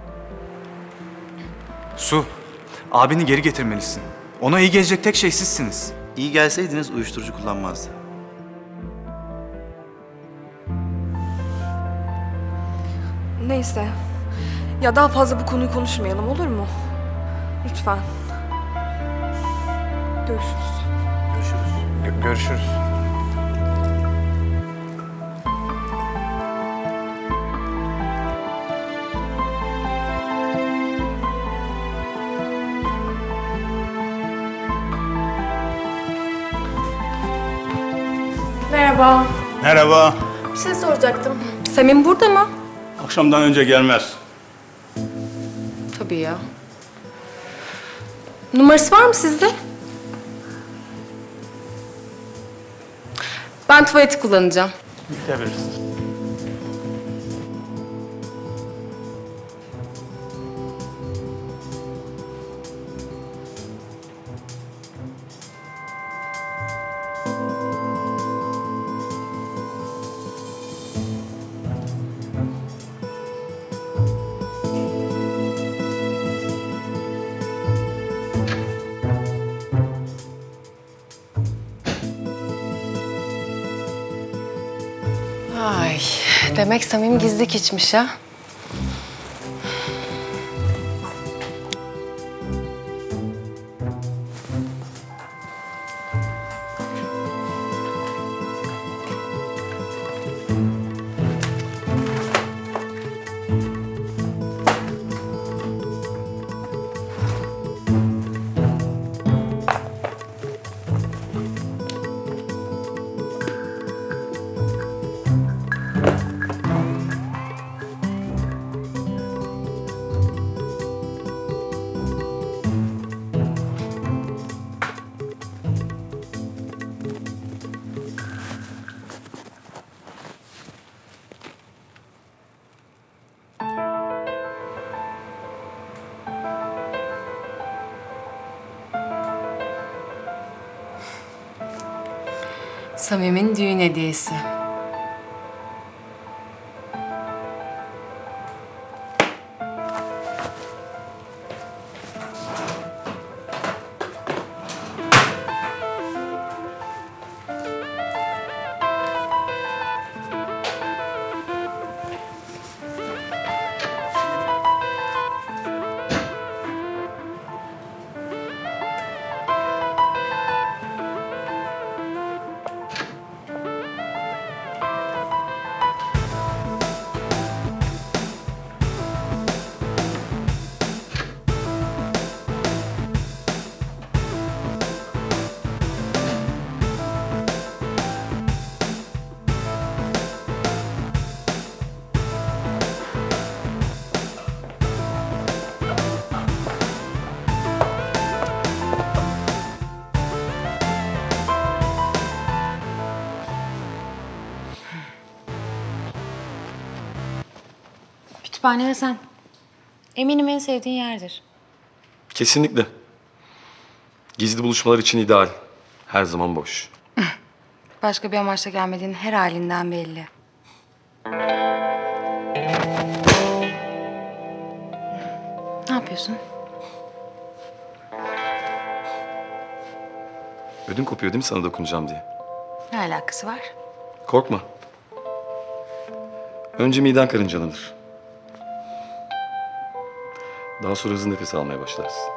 Su, abini geri getirmelisin. Ona iyi gelecek tek şey sizsiniz. İyi gelseydiniz uyuşturucu kullanmazdı. Neyse. Ya daha fazla bu konuyu konuşmayalım, olur mu? Lütfen. Görüşürüz. Görüşürüz. Görüşürüz. Merhaba. Merhaba. Bir şey soracaktım. Samim burada mı? Akşamdan önce gelmez. Tabii ya. Numarası var mı sizde? Ben tuvaleti kullanacağım. Gidebilirsin. Ay, demek Samim gizli içmiş ha. Samim'in düğün hediyesi. kütüphane ve sen. Eminim en sevdiğin yerdir. Kesinlikle. Gizli buluşmalar için ideal. Her zaman boş. Başka bir amaçla gelmediğin her halinden belli. Ne yapıyorsun? Ödün kopuyor değil mi sana dokunacağım diye? Ne alakası var? Korkma. Önce miden karıncalanır. Daha sonra hızlı nefes almaya başlarsın.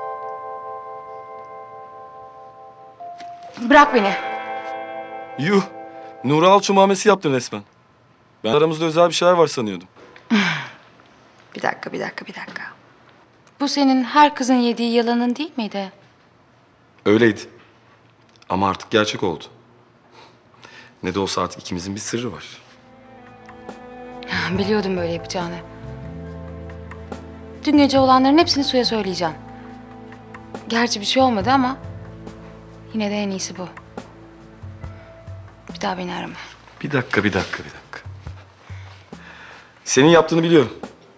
Bırak beni. Yuh! Nuri Alço muamelesi yaptın resmen. Ben aramızda özel bir şeyler var sanıyordum. Bir dakika, bir dakika, bir dakika. Bu senin her kızın yediği yalanın değil miydi? Öyleydi. Ama artık gerçek oldu. Ne de olsa artık ikimizin bir sırrı var. Biliyordum böyle yapacağını. Dün gece olanların hepsini Su'ya söyleyeceğim. Gerçi bir şey olmadı ama yine de en iyisi bu. Bir daha beni arama. Bir dakika, bir dakika, bir dakika. Senin yaptığını biliyorum.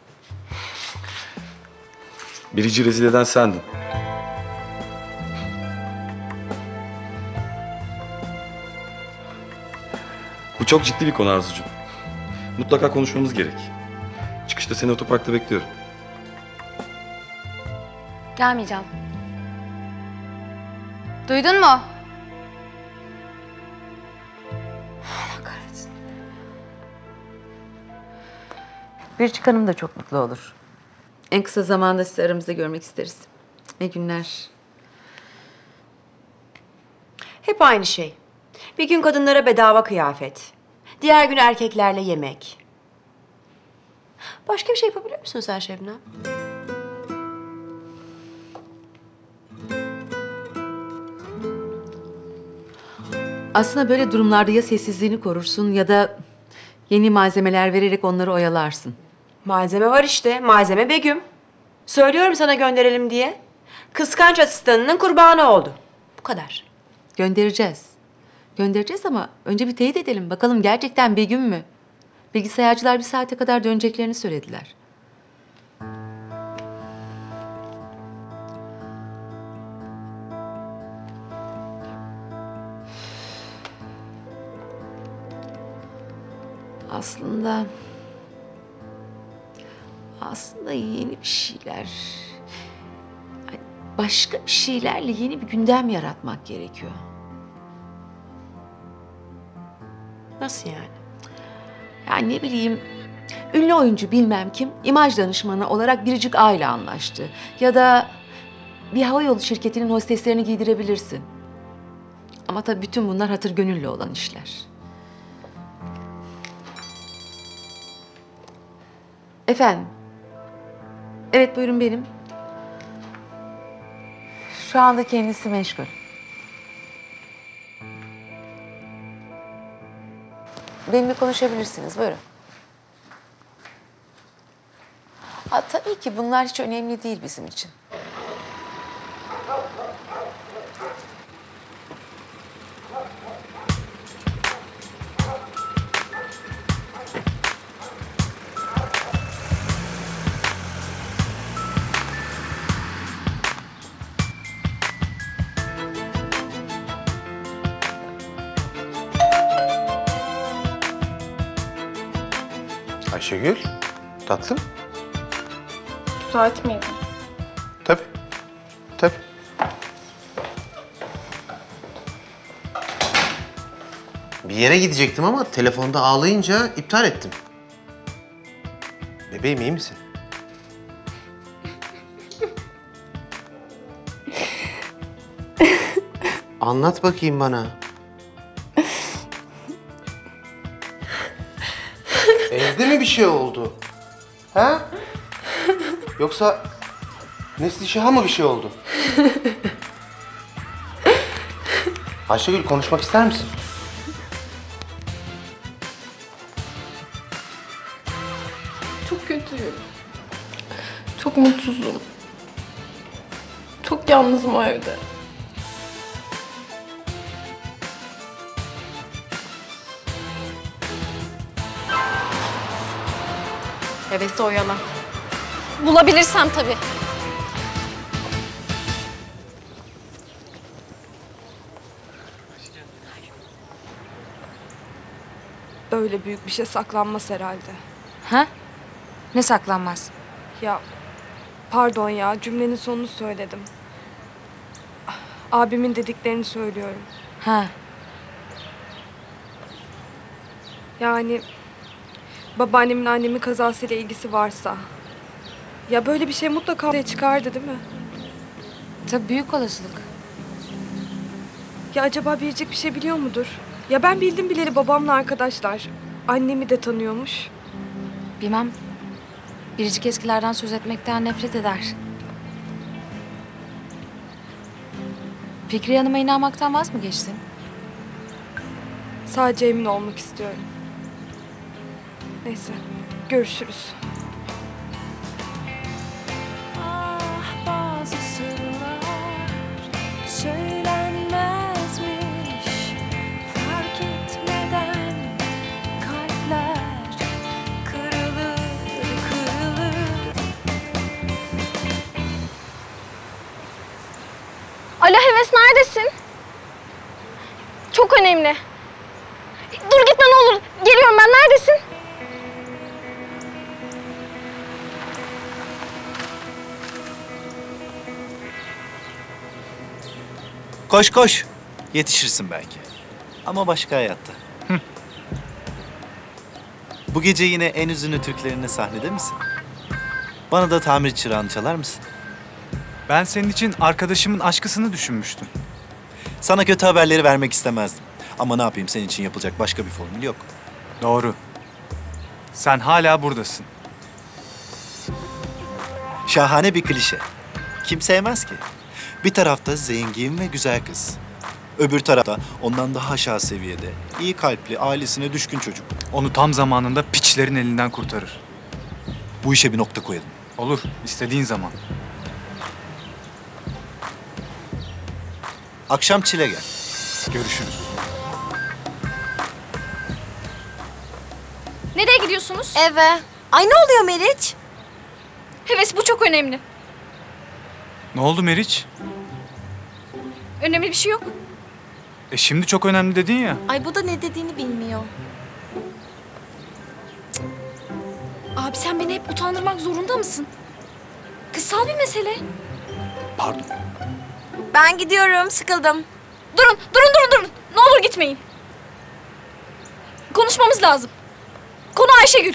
Biricik'i rezil eden sendin. Bu çok ciddi bir konu Arzucuğum. Mutlaka konuşmamız gerek. Çıkışta seni otoparkta bekliyorum. Gelmeyeceğim. Duydun mu? Allah kahretsin. Biricik Hanım da çok mutlu olur. En kısa zamanda sizi aramızda görmek isteriz. İyi günler. Hep aynı şey. Bir gün kadınlara bedava kıyafet. Diğer gün erkeklerle yemek. Başka bir şey yapabiliyor musun sen Şebnem? Aslında böyle durumlarda ya sessizliğini korursun ya da yeni malzemeler vererek onları oyalarsın. Malzeme var işte. Malzeme Begüm. Söylüyorum sana gönderelim diye. Kıskanç asistanının kurbanı oldu. Bu kadar. Göndereceğiz. Göndereceğiz ama önce bir teyit edelim. Bakalım gerçekten Begüm mü? Bilgisayarcılar bir saate kadar döneceklerini söylediler. Aslında... Aslında yeni bir şeyler... Yani başka bir şeylerle yeni bir gündem yaratmak gerekiyor. Nasıl yani? Yani ne bileyim, ünlü oyuncu bilmem kim imaj danışmanı olarak Biricik A ile anlaştı. Ya da bir havayolu şirketinin hosteslerini giydirebilirsin. Ama tabii bütün bunlar hatır gönüllü olan işler. Efendim? Evet buyurun benim. Şu anda kendisi meşgul. Benimle konuşabilirsiniz, buyurun. Ha, tabii ki bunlar hiç önemli değil bizim için. Ayşegül, tatlım. Müsait miydin? Tabii, tabii. Bir yere gidecektim ama telefonda ağlayınca iptal ettim. Bebeğim iyi misin? Anlat bakayım bana. Evde mi bir şey oldu? Ha? Yoksa Neslişah'a mı bir şey oldu? Ayşegül konuşmak ister misin? Çok kötüyüm. Çok mutsuzum. Çok yalnızım o evde. Hevesi oyala. Bulabilirsem tabii. Böyle büyük bir şey saklanmaz herhalde. Ha? Ne saklanmaz? Ya pardon ya cümlenin sonunu söyledim. Abimin dediklerini söylüyorum. Ha. Yani babaannemin annemin kazasıyla ilgisi varsa. Ya böyle bir şey mutlaka ortaya çıkardı değil mi? Tabii büyük olasılık. Ya acaba Biricik bir şey biliyor mudur? Ya ben bildim bileli babamla arkadaşlar. Annemi de tanıyormuş. Bilmem. Biricik eskilerden söz etmekten nefret eder. Fikriye Hanım'a inanmaktan vaz mı geçtin? Sadece emin olmak istiyorum. Neyse, görüşürüz. Ah bazı sırlar söylenmezmiş, fark etmeden kalpler kırılır kırılır. Alo Heves, neredesin? Çok önemli. Dur gitme ne olur. Geliyorum ben. Neredesin? Koş koş. Yetişirsin belki. Ama başka hayatta. Bu gece yine en üzünlü türkülerinle sahnede misin? Bana da tamir çırağını çalar mısın? Ben senin için arkadaşımın aşkısını düşünmüştüm. Sana kötü haberleri vermek istemezdim. Ama ne yapayım, senin için yapılacak başka bir formül yok. Doğru. Sen hala buradasın. Şahane bir klişe. Kim sevmez ki? Bir tarafta zengin ve güzel kız. Öbür tarafta ondan daha aşağı seviyede, iyi kalpli, ailesine düşkün çocuk. Onu tam zamanında piçlerin elinden kurtarır. Bu işe bir nokta koyalım. Olur, istediğin zaman. Akşam Çil'e gel. Görüşürüz. Nereye gidiyorsunuz? Eve. Ay ne oluyor Meriç? Heves, bu çok önemli. Ne oldu Meriç? Önemli bir şey yok. E şimdi çok önemli dedin ya. Ay bu da ne dediğini bilmiyor. Abi sen beni hep utandırmak zorunda mısın? Kızsal bir mesele. Pardon. Ben gidiyorum, sıkıldım. Durun, durun, durun, durun. Ne olur gitmeyin. Konuşmamız lazım. Konu Ayşegül.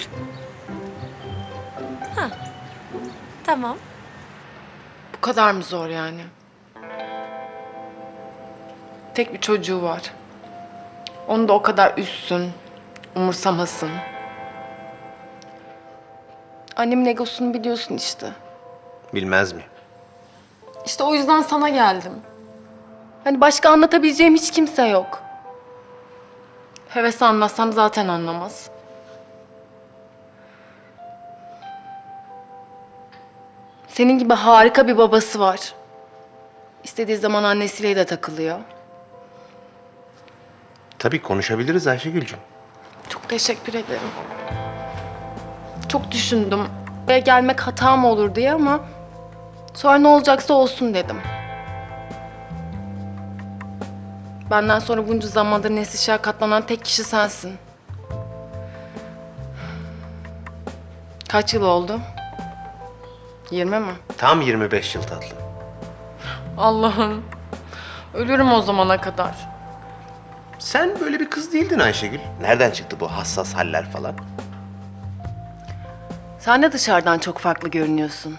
Ha. Tamam. Bu kadar mı zor yani? Tek bir çocuğu var. Onu da o kadar üzsün, umursamasın. Annemin egosunu biliyorsun işte. Bilmez mi? İşte o yüzden sana geldim. Hani başka anlatabileceğim hiç kimse yok. Heves'i anlatsam zaten anlamaz. Senin gibi harika bir babası var. İstediği zaman annesiyle de takılıyor. Tabii konuşabiliriz Ayşegül'cüm. Çok teşekkür ederim. Çok düşündüm. Buraya gelmek hata mı olur diye ama... sonra ne olacaksa olsun dedim. Benden sonra bunca zamandır Neslişah'a katlanan tek kişi sensin. Kaç yıl oldu? Yirmi mi? Tam yirmi beş yıl tatlım. Allah'ım. Ölürüm o zamana kadar. Sen böyle bir kız değildin Ayşegül. Nereden çıktı bu hassas haller falan? Sen de dışarıdan çok farklı görünüyorsun.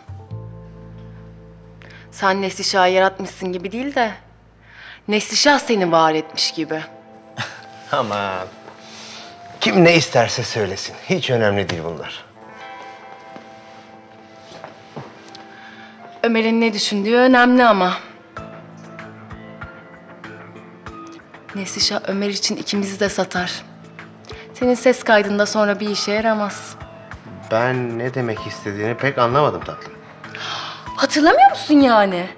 Sen Neslişah'ı yaratmışsın gibi değil de... Neslişah seni var etmiş gibi. Aman. Kim ne isterse söylesin. Hiç önemli değil bunlar. Ömer'in ne düşündüğü önemli ama. Neslişah Ömer için ikimizi de satar. Senin ses kaydında sonra bir işe yaramaz. Ben ne demek istediğini pek anlamadım tatlım. Hatırlamıyor musun yani?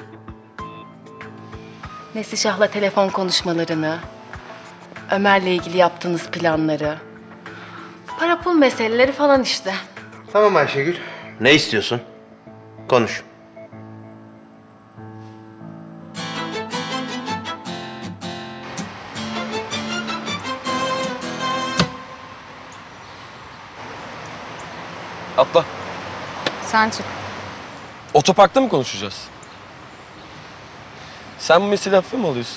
Neslişah'la telefon konuşmalarını, Ömer'le ilgili yaptığınız planları, para pul meseleleri falan işte. Tamam Ayşegül. Ne istiyorsun? Konuş. Atla. Sen çık. Otoparkta mı konuşacağız? Sen bu meseleyi hafife mi alıyorsun?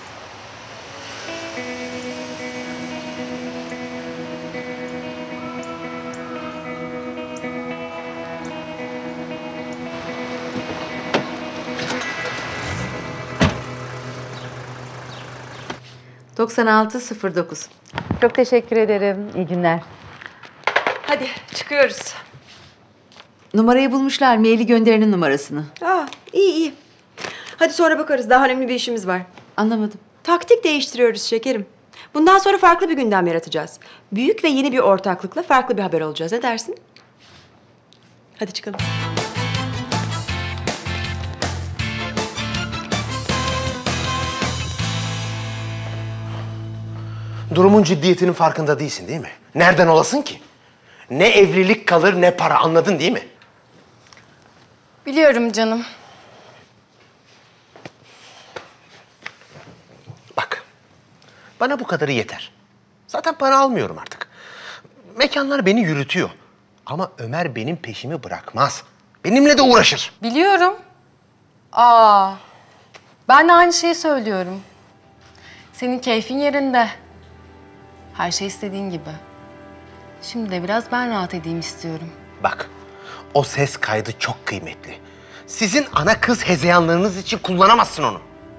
doksan altı sıfır dokuz. Çok teşekkür ederim. İyi günler. Hadi çıkıyoruz. Numarayı bulmuşlar. Maili gönderenin numarasını. Aa, iyi iyi. Hadi sonra bakarız. Daha önemli bir işimiz var. Anlamadım. Taktik değiştiriyoruz şekerim. Bundan sonra farklı bir gündem yaratacağız. Büyük ve yeni bir ortaklıkla farklı bir haber olacağız. Ne dersin? Hadi çıkalım. Durumun ciddiyetinin farkında değilsin değil mi? Nereden olasın ki? Ne evlilik kalır ne para, anladın değil mi? Biliyorum canım. Bak, bana bu kadarı yeter. Zaten para almıyorum artık. Mekanlar beni yürütüyor. Ama Ömer benim peşimi bırakmaz. Benimle de uğraşır. Biliyorum. Aa, ben de aynı şeyi söylüyorum. Senin keyfin yerinde. Her şey istediğin gibi. Şimdi de biraz ben rahat edeyim istiyorum. Bak, o ses kaydı çok kıymetli. Sizin ana kız hezeyanlarınız için kullanamazsın onu.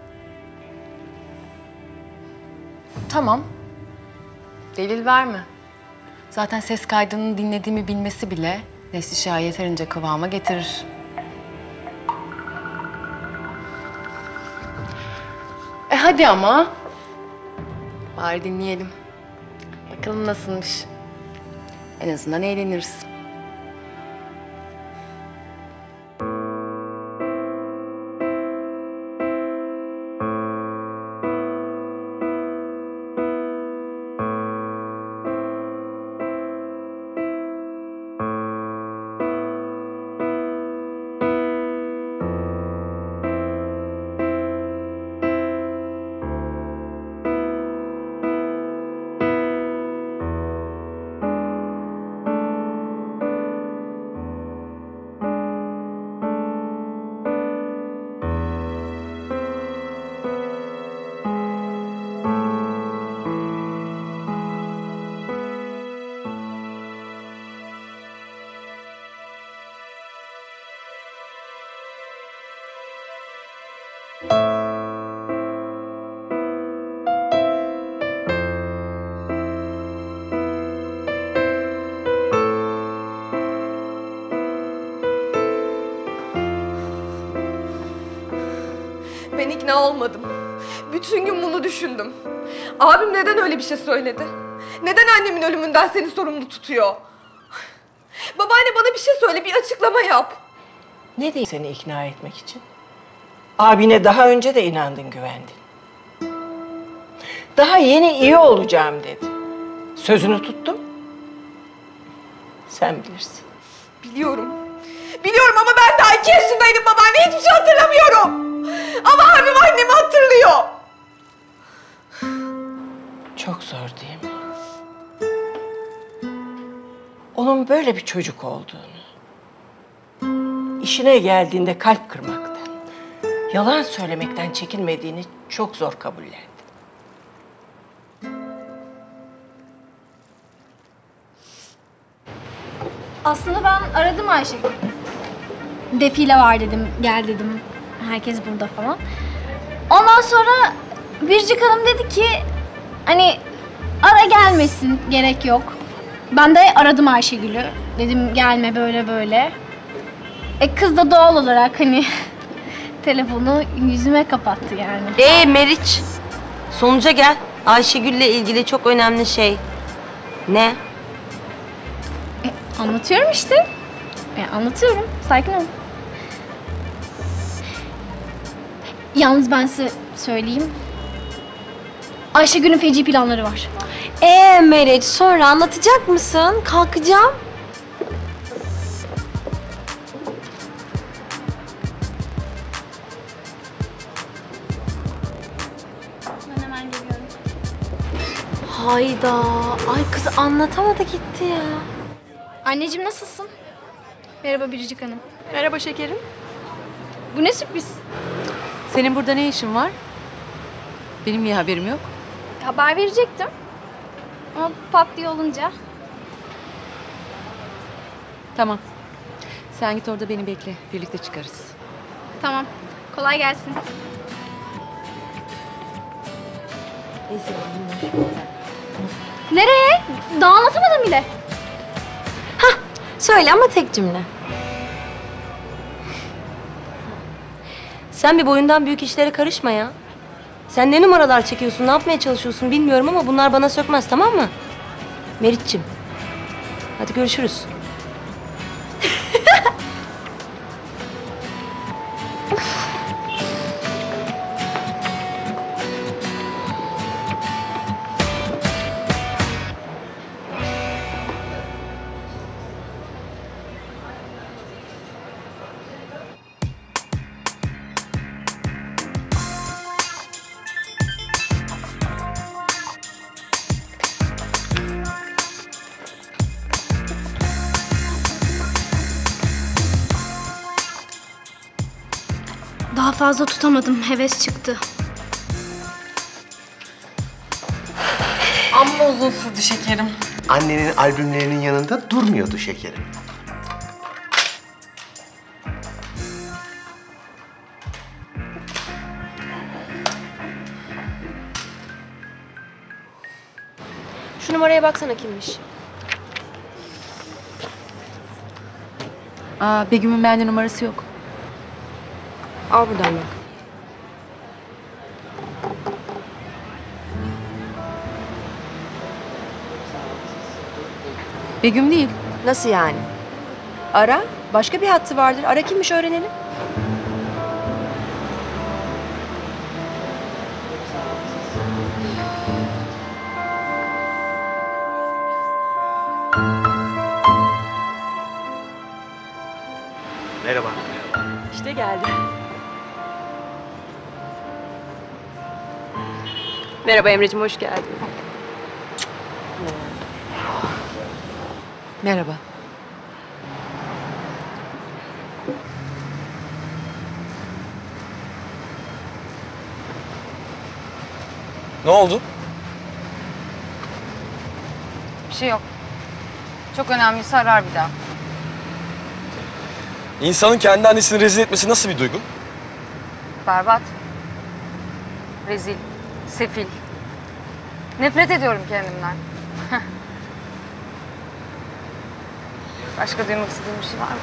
Tamam. Delil verme. Zaten ses kaydını dinlediğimi bilmesi bile Neslişah'ı yeterince kıvama getirir. E hadi ama. Bari dinleyelim. Bakalım nasılmış. En azından eğleniriz. Ben ikna olmadım. Bütün gün bunu düşündüm. Abim neden öyle bir şey söyledi? Neden annemin ölümünden seni sorumlu tutuyor? Babaanne bana bir şey söyle, bir açıklama yap. Ne diyeyim seni ikna etmek için? Abine daha önce de inandın, güvendin. Daha yeni iyi olacağım dedi. Sözünü tuttum. Sen bilirsin. Biliyorum. Biliyorum ama ben daha iki yaşındaydım babaanne. Hiçbir şey hatırlamıyorum. Ama abim annemi hatırlıyor. Çok zor değil mi? Onun böyle bir çocuk olduğunu, işine geldiğinde kalp kırmaktan, yalan söylemekten çekinmediğini çok zor kabullendi. Aslında ben aradım Ayşegül. Defile var dedim, gel dedim. Herkes burada falan. Ondan sonra Biricik Hanım dedi ki hani ara gelmesin, gerek yok. Ben de aradım Ayşegül'ü. Dedim gelme böyle böyle. E kız da doğal olarak hani telefonu yüzüme kapattı yani. Ee Meriç, sonuca gel. Ayşegül'le ilgili çok önemli şey. Ne? E, anlatıyorum işte. E, anlatıyorum. Sakin ol. Yalnız ben size söyleyeyim. Ayşegül'ün feci planları var. Ee Meriç, sonra anlatacak mısın? Kalkacağım. Hayda. Ay kız anlatamadı gitti ya. Anneciğim nasılsın? Merhaba Biricik Hanım. Merhaba şekerim. Bu ne sürpriz? Senin burada ne işin var? Benim niye haberim yok? Haber verecektim. Ama pat diye olunca. Tamam. Sen git orada beni bekle. Birlikte çıkarız. Tamam. Kolay gelsin. Nereye? Daha anlatamadım bile. Söyle ama tek cümle. Sen bir boyundan büyük işlere karışma ya. Sen ne numaralar çekiyorsun, ne yapmaya çalışıyorsun bilmiyorum ama bunlar bana sökmez, tamam mı? Meriç'cim. Hadi görüşürüz. Daha fazla tutamadım. Heves çıktı. Amma uzun sürdü şekerim. Annenin albümlerinin yanında durmuyordu şekerim. Şu numaraya baksana kimmiş? Aa, Begüm'ün bende numarası yok. Al buradan bak. Begüm değil. Nasıl yani? Ara. Başka bir hattı vardır. Ara kimmiş öğrenelim. Merhaba. İşte geldi. Merhaba Emre'cim, hoş geldin. Merhaba. Ne oldu? Bir şey yok. Çok önemliyse arar bir daha. İnsanın kendi annesini rezil etmesi nasıl bir duygu? Berbat. Rezil. Sefil. Nefret ediyorum kendimden. Başka duymak istediğim bir şey var mı?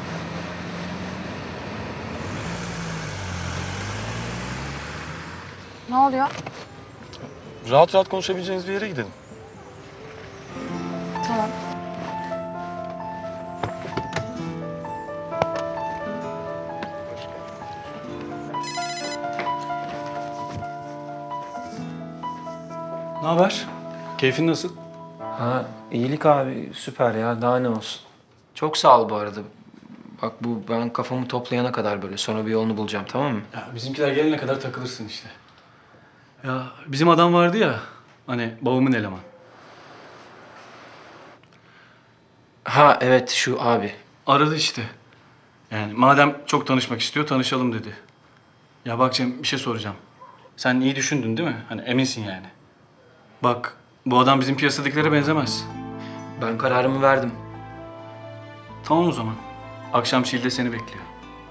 Ne oluyor? Rahat rahat konuşabileceğiniz bir yere gidelim. Tamam. Ne haber? Keyfin nasıl? Ha, iyilik abi süper ya, daha ne olsun. Çok sağ ol bu arada. Bak bu ben kafamı toplayana kadar böyle, sonra bir yolunu bulacağım, tamam mı? Ya bizimkiler gelene kadar takılırsın işte. Ya bizim adam vardı ya, hani babamın eleman. Ha evet, şu abi. Aradı işte. Yani madem çok tanışmak istiyor, tanışalım dedi. Ya bak Cem, bir şey soracağım. Sen iyi düşündün değil mi? Hani eminsin yani. Bak, bu adam bizim piyasadakilere benzemez. Ben kararımı verdim. Tamam o zaman. Akşam Şil'de seni bekliyor.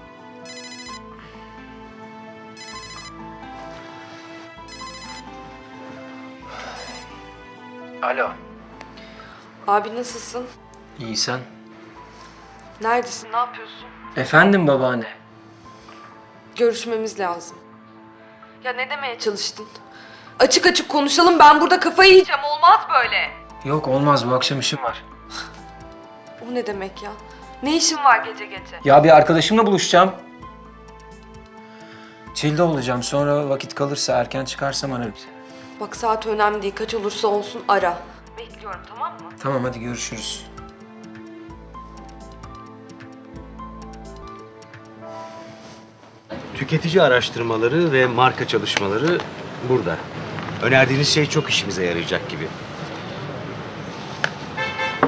Alo. Abi nasılsın? İyi sen? Neredesin? Ne yapıyorsun? Efendim babaanne. Görüşmemiz lazım. Ya ne demeye çalıştın? Açık açık konuşalım. Ben burada kafayı yiyeceğim. Olmaz böyle. Yok olmaz, bu akşam işim var. O ne demek ya? Ne işin var gece gece? Ya bir arkadaşımla buluşacağım. Çil'de olacağım, sonra vakit kalırsa erken çıkarsam ararım seni. Bak saat önemli değil. Kaç olursa olsun ara. Bekliyorum, tamam mı? Tamam hadi görüşürüz. Tüketici araştırmaları ve marka çalışmaları burada. Önerdiğiniz şey çok işimize yarayacak gibi.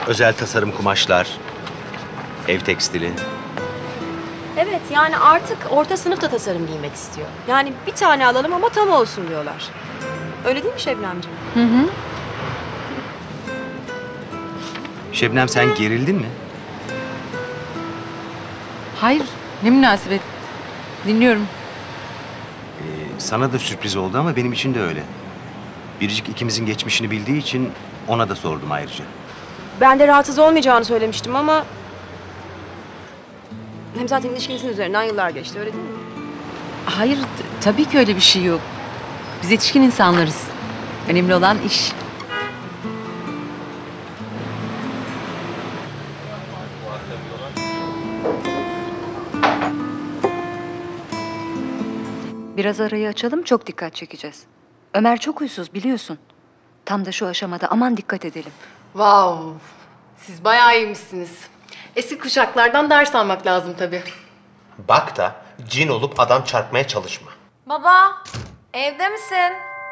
özel tasarım kumaşlar, ev tekstili. Evet, yani artık orta sınıf da tasarım giymek istiyor. Yani bir tane alalım ama tam olsun diyorlar. Öyle değil mi Şebnemciğim? Hı hı. Şebnem, sen gerildin mi? Hayır, ne münasebet. Dinliyorum. Ee, sana da sürpriz oldu ama benim için de öyle. Biricik ikimizin geçmişini bildiği için ona da sordum ayrıca. Ben de rahatsız olmayacağını söylemiştim ama... Hem zaten ilişkinizin üzerinden yıllar geçti, öyle değil mi? Hayır, t- tabii ki öyle bir şey yok. Biz yetişkin insanlarız. Önemli olan iş. Biraz arayı açalım, çok dikkat çekeceğiz. Ömer çok huysuz biliyorsun. Tam da şu aşamada aman dikkat edelim. Wow, siz bayağı iyiymişsiniz. Eski kuşaklardan ders almak lazım tabii. Bak da cin olup adam çarpmaya çalışma. Baba, evde misin?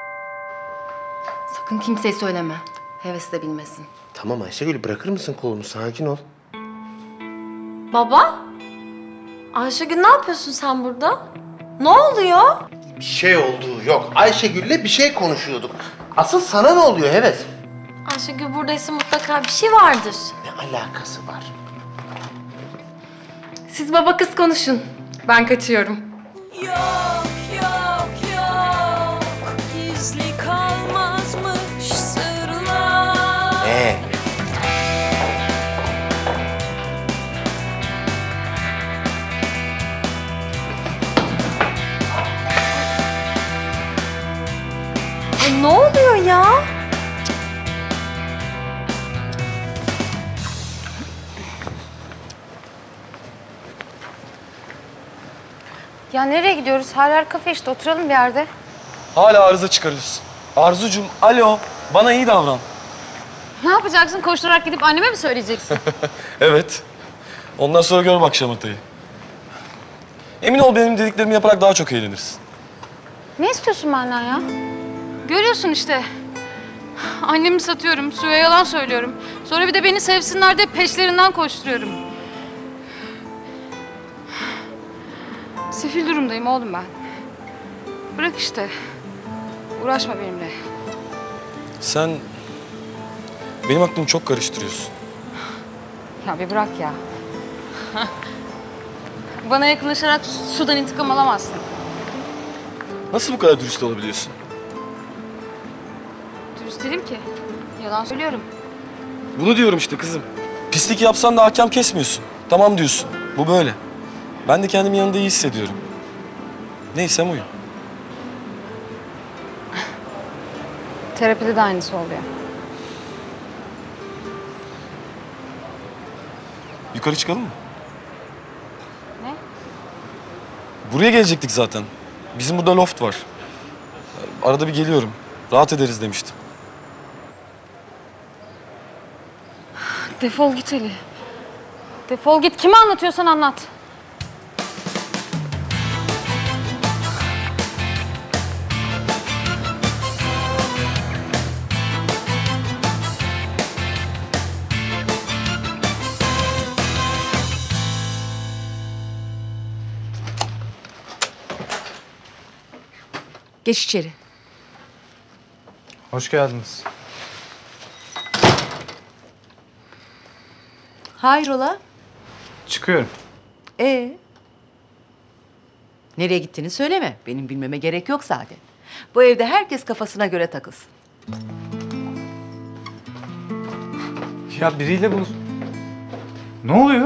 Sakın kimseye söyleme. Heves de bilmesin. Tamam Ayşegül, bırakır mısın kolunu? Sakin ol. Baba? Ayşegül ne yapıyorsun sen burada? Ne oluyor? Bir şey olduğu yok. Ayşegül'le bir şey konuşuyorduk. Asıl sana ne oluyor Heves? Ayşegül buradaysa mutlaka bir şey vardır. Ne alakası var? Siz baba kız konuşun. Ben kaçıyorum. Yok yok yok, gizli kalmazmış sırlar. Ne? Ay, ne oluyor ya? Ya nereye gidiyoruz? Her yer kafe işte. Oturalım bir yerde. Hala arıza çıkarıyorsun. Arzucuğum, alo. Bana iyi davran. Ne yapacaksın? Koşturarak gidip anneme mi söyleyeceksin? Evet. Ondan sonra gör bak şamatayı. Emin ol, benim dediklerimi yaparak daha çok eğlenirsin. Ne istiyorsun benden ya? Görüyorsun işte. Annemi satıyorum, suya yalan söylüyorum. Sonra bir de beni sevsinler diye peşlerinden koşturuyorum. Sefil durumdayım oğlum ben. Bırak işte. Uğraşma benimle. Sen benim aklımı çok karıştırıyorsun. Ya bir bırak ya. Bana yakınlaşarak sudan intikam alamazsın. Nasıl bu kadar dürüst olabiliyorsun? Dürüst değilim ki. Yalan söylüyorum. Bunu diyorum işte kızım. Pislik yapsan da hakem kesmiyorsun. Tamam diyorsun. Bu böyle. Ben de kendimi yanında iyi hissediyorum. Neysem oyun. Terapide de aynısı oluyor. Yukarı çıkalım mı? Ne? Buraya gelecektik zaten. Bizim burada loft var. Arada bir geliyorum. Rahat ederiz demiştim. Defol git Ali. Defol git. Kime anlatıyorsan anlat. Geç içeri. Hoş geldiniz. Hayrola? Çıkıyorum. Ee? Nereye gittiğini söyleme. Benim bilmeme gerek yok zaten. Bu evde herkes kafasına göre takılsın. Ya biriyle bu... Ne oluyor?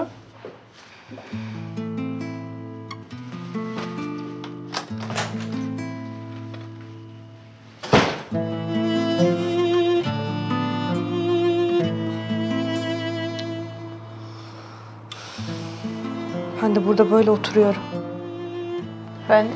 Ben de burada böyle oturuyorum. Ben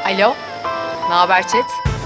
Alo, ne haber chat?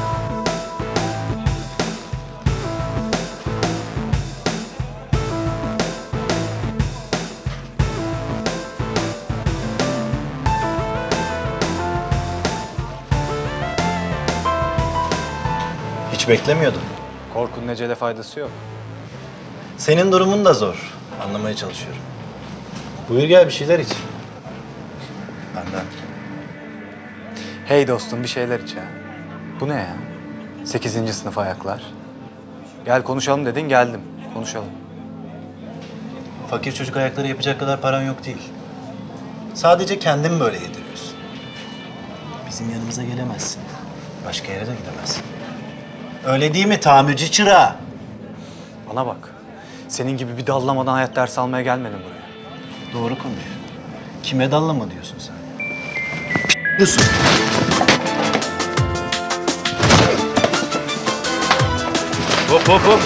Hiç beklemiyordun. Korkunun ecele faydası yok. Senin durumun da zor. Anlamaya çalışıyorum. Buyur gel bir şeyler iç. Benden. Hey dostum bir şeyler iç ya. Bu ne ya? Sekizinci sınıf ayaklar. Gel konuşalım dedin geldim. Konuşalım. Fakir çocuk ayakları yapacak kadar paran yok değil. Sadece kendin böyle yediriyorsun. Bizim yanımıza gelemezsin. Başka yere de gidemezsin. Öyle değil mi tamirci çırağı? Bana bak. Senin gibi bir dallamadan hayat dersi almaya gelmedim buraya. Doğru konuş. Kime dallama diyorsun sen? Diyorsun. Hop hop hop.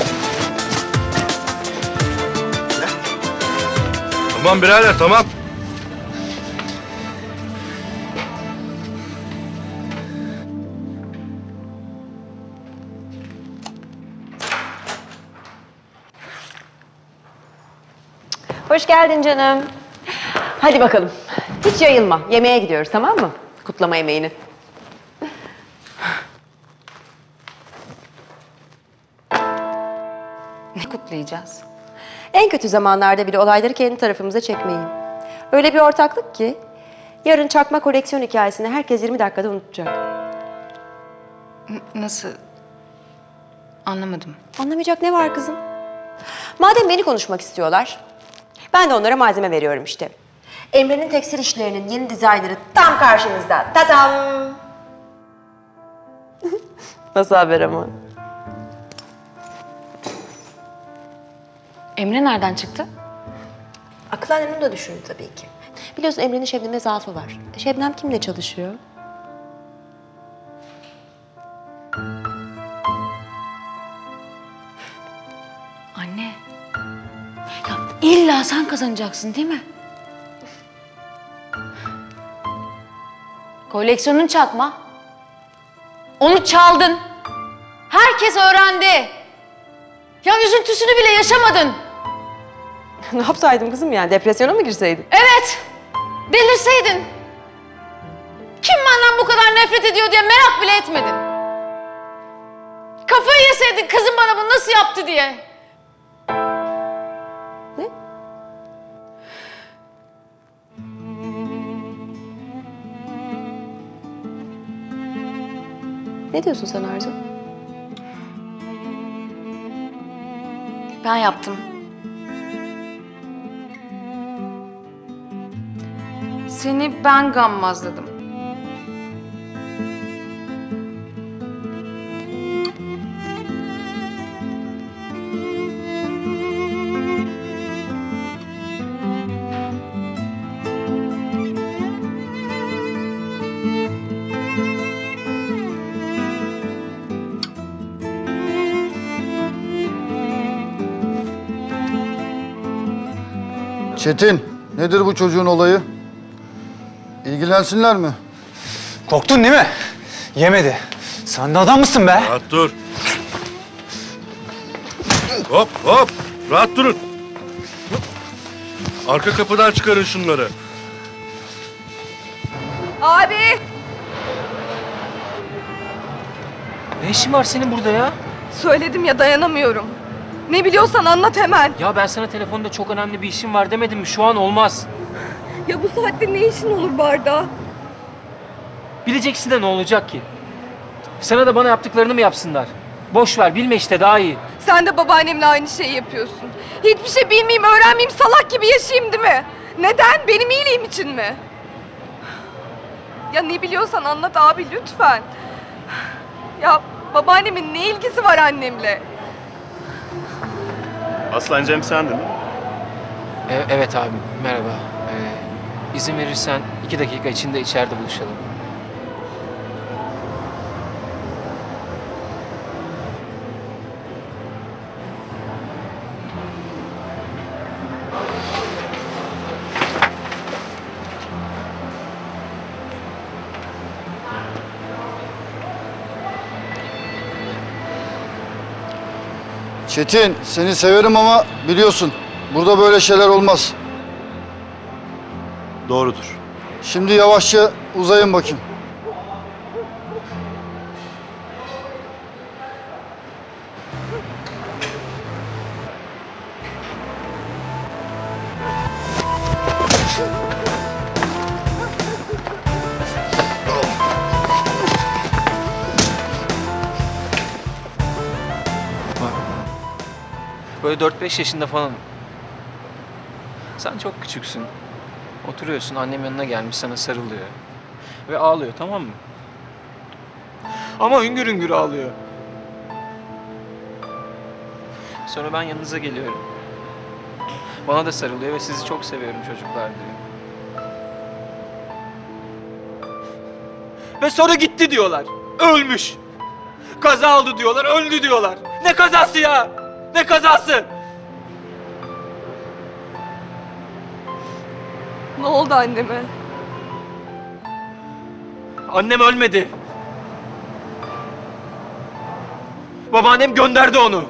Tamam birader tamam. Hoş geldin canım. Hadi bakalım. Hiç yayılma. Yemeğe gidiyoruz tamam mı? Kutlama yemeğini. Ne kutlayacağız? En kötü zamanlarda bile olayları kendi tarafımıza çekmeyin. Öyle bir ortaklık ki yarın çakma koleksiyon hikayesini herkes yirmi dakikada unutacak. N- nasıl? Anlamadım. Anlamayacak ne var kızım? Madem beni konuşmak istiyorlar, ben de onlara malzeme veriyorum işte. Emre'nin tekstil işlerinin yeni dizaynları tam karşınızda. Tatam! Nasıl haber ama? Emre nereden çıktı? Akıl annemini de düşündü tabii ki. Biliyorsun Emre'nin Şebnem'e zaafı var. Şebnem kimle çalışıyor? Anne. Ya illa sen kazanacaksın değil mi? Koleksiyonun çakma. Onu çaldın. Herkes öğrendi. Ya üzüntüsünü bile yaşamadın. Ne yapsaydım kızım yani? Depresyona mı girseydim? Evet. Delirseydin. Kim benden bu kadar nefret ediyor diye merak bile etmedin. Kafayı yeseydin kızım bana bunu nasıl yaptı diye. Ne? Ne diyorsun sen Arzu? Ben yaptım. Seni ben gammazladım. Çetin, nedir bu çocuğun olayı? İlgilensinler mi? Korktun değil mi? Yemedi. Sen de adam mısın be? Rahat dur. Hop hop. Rahat durun. Arka kapıdan çıkarın şunları. Abi! Ne işin var senin burada ya? Söyledim ya dayanamıyorum. Ne biliyorsan anlat hemen. Ya ben sana telefonda çok önemli bir işim var demedim mi? Şu an olmaz. Ya bu saatte ne işin olur barda? Bileceksin de ne olacak ki? Sana da bana yaptıklarını mı yapsınlar? Boş ver, bilme işte daha iyi. Sen de babaannemle aynı şeyi yapıyorsun. Hiçbir şey bilmeyeyim, öğrenmeyeyim, salak gibi yaşayayım değil mi? Neden? Benim iyiliğim için mi? Ya ne biliyorsan anlat abi lütfen. Ya babaannemin ne ilgisi var annemle? Aslan Cem sendin değil mi? E- evet abi, merhaba. Ee, izin verirsen iki dakika içinde içeride buluşalım. Çetin, seni severim ama biliyorsun burada böyle şeyler olmaz. Doğrudur. Şimdi yavaşça uzayın bakayım. Böyle dört beş yaşında falan. Sen çok küçüksün. Oturuyorsun, annem yanına gelmiş sana sarılıyor. Ve ağlıyor, tamam mı? Ama hüngür hüngür ağlıyor. Sonra ben yanınıza geliyorum. Bana da sarılıyor ve sizi çok seviyorum çocuklar diyor. Ve sonra gitti diyorlar. Ölmüş. Kaza oldu diyorlar, öldü diyorlar. Ne kazası ya? Ne kazası? Ne oldu anneme? Annem ölmedi. Babaannem gönderdi onu.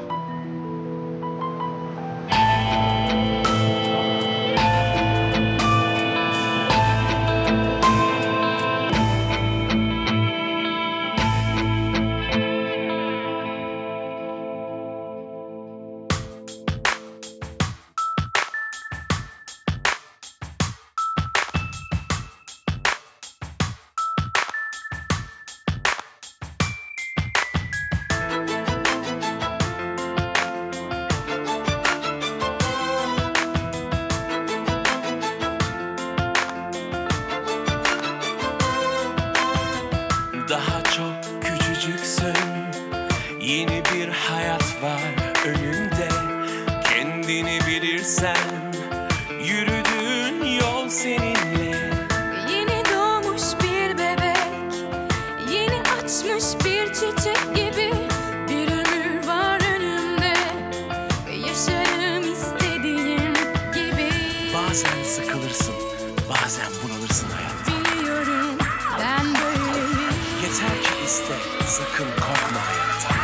Daha çok küçücüksün, yeni bir hayat var önünde. Kendini bilirsen, yürüdüğün yol seninle. Yeni doğmuş bir bebek, yeni açmış bir çiçek gibi bir ömür var önümde ve yaşarım istediğim gibi. Bazen sıkılırsın, bazen bunalırsın hayatta. Biliyorum ben böyleyim. Yeter ki iste, sakın korkma hayattan.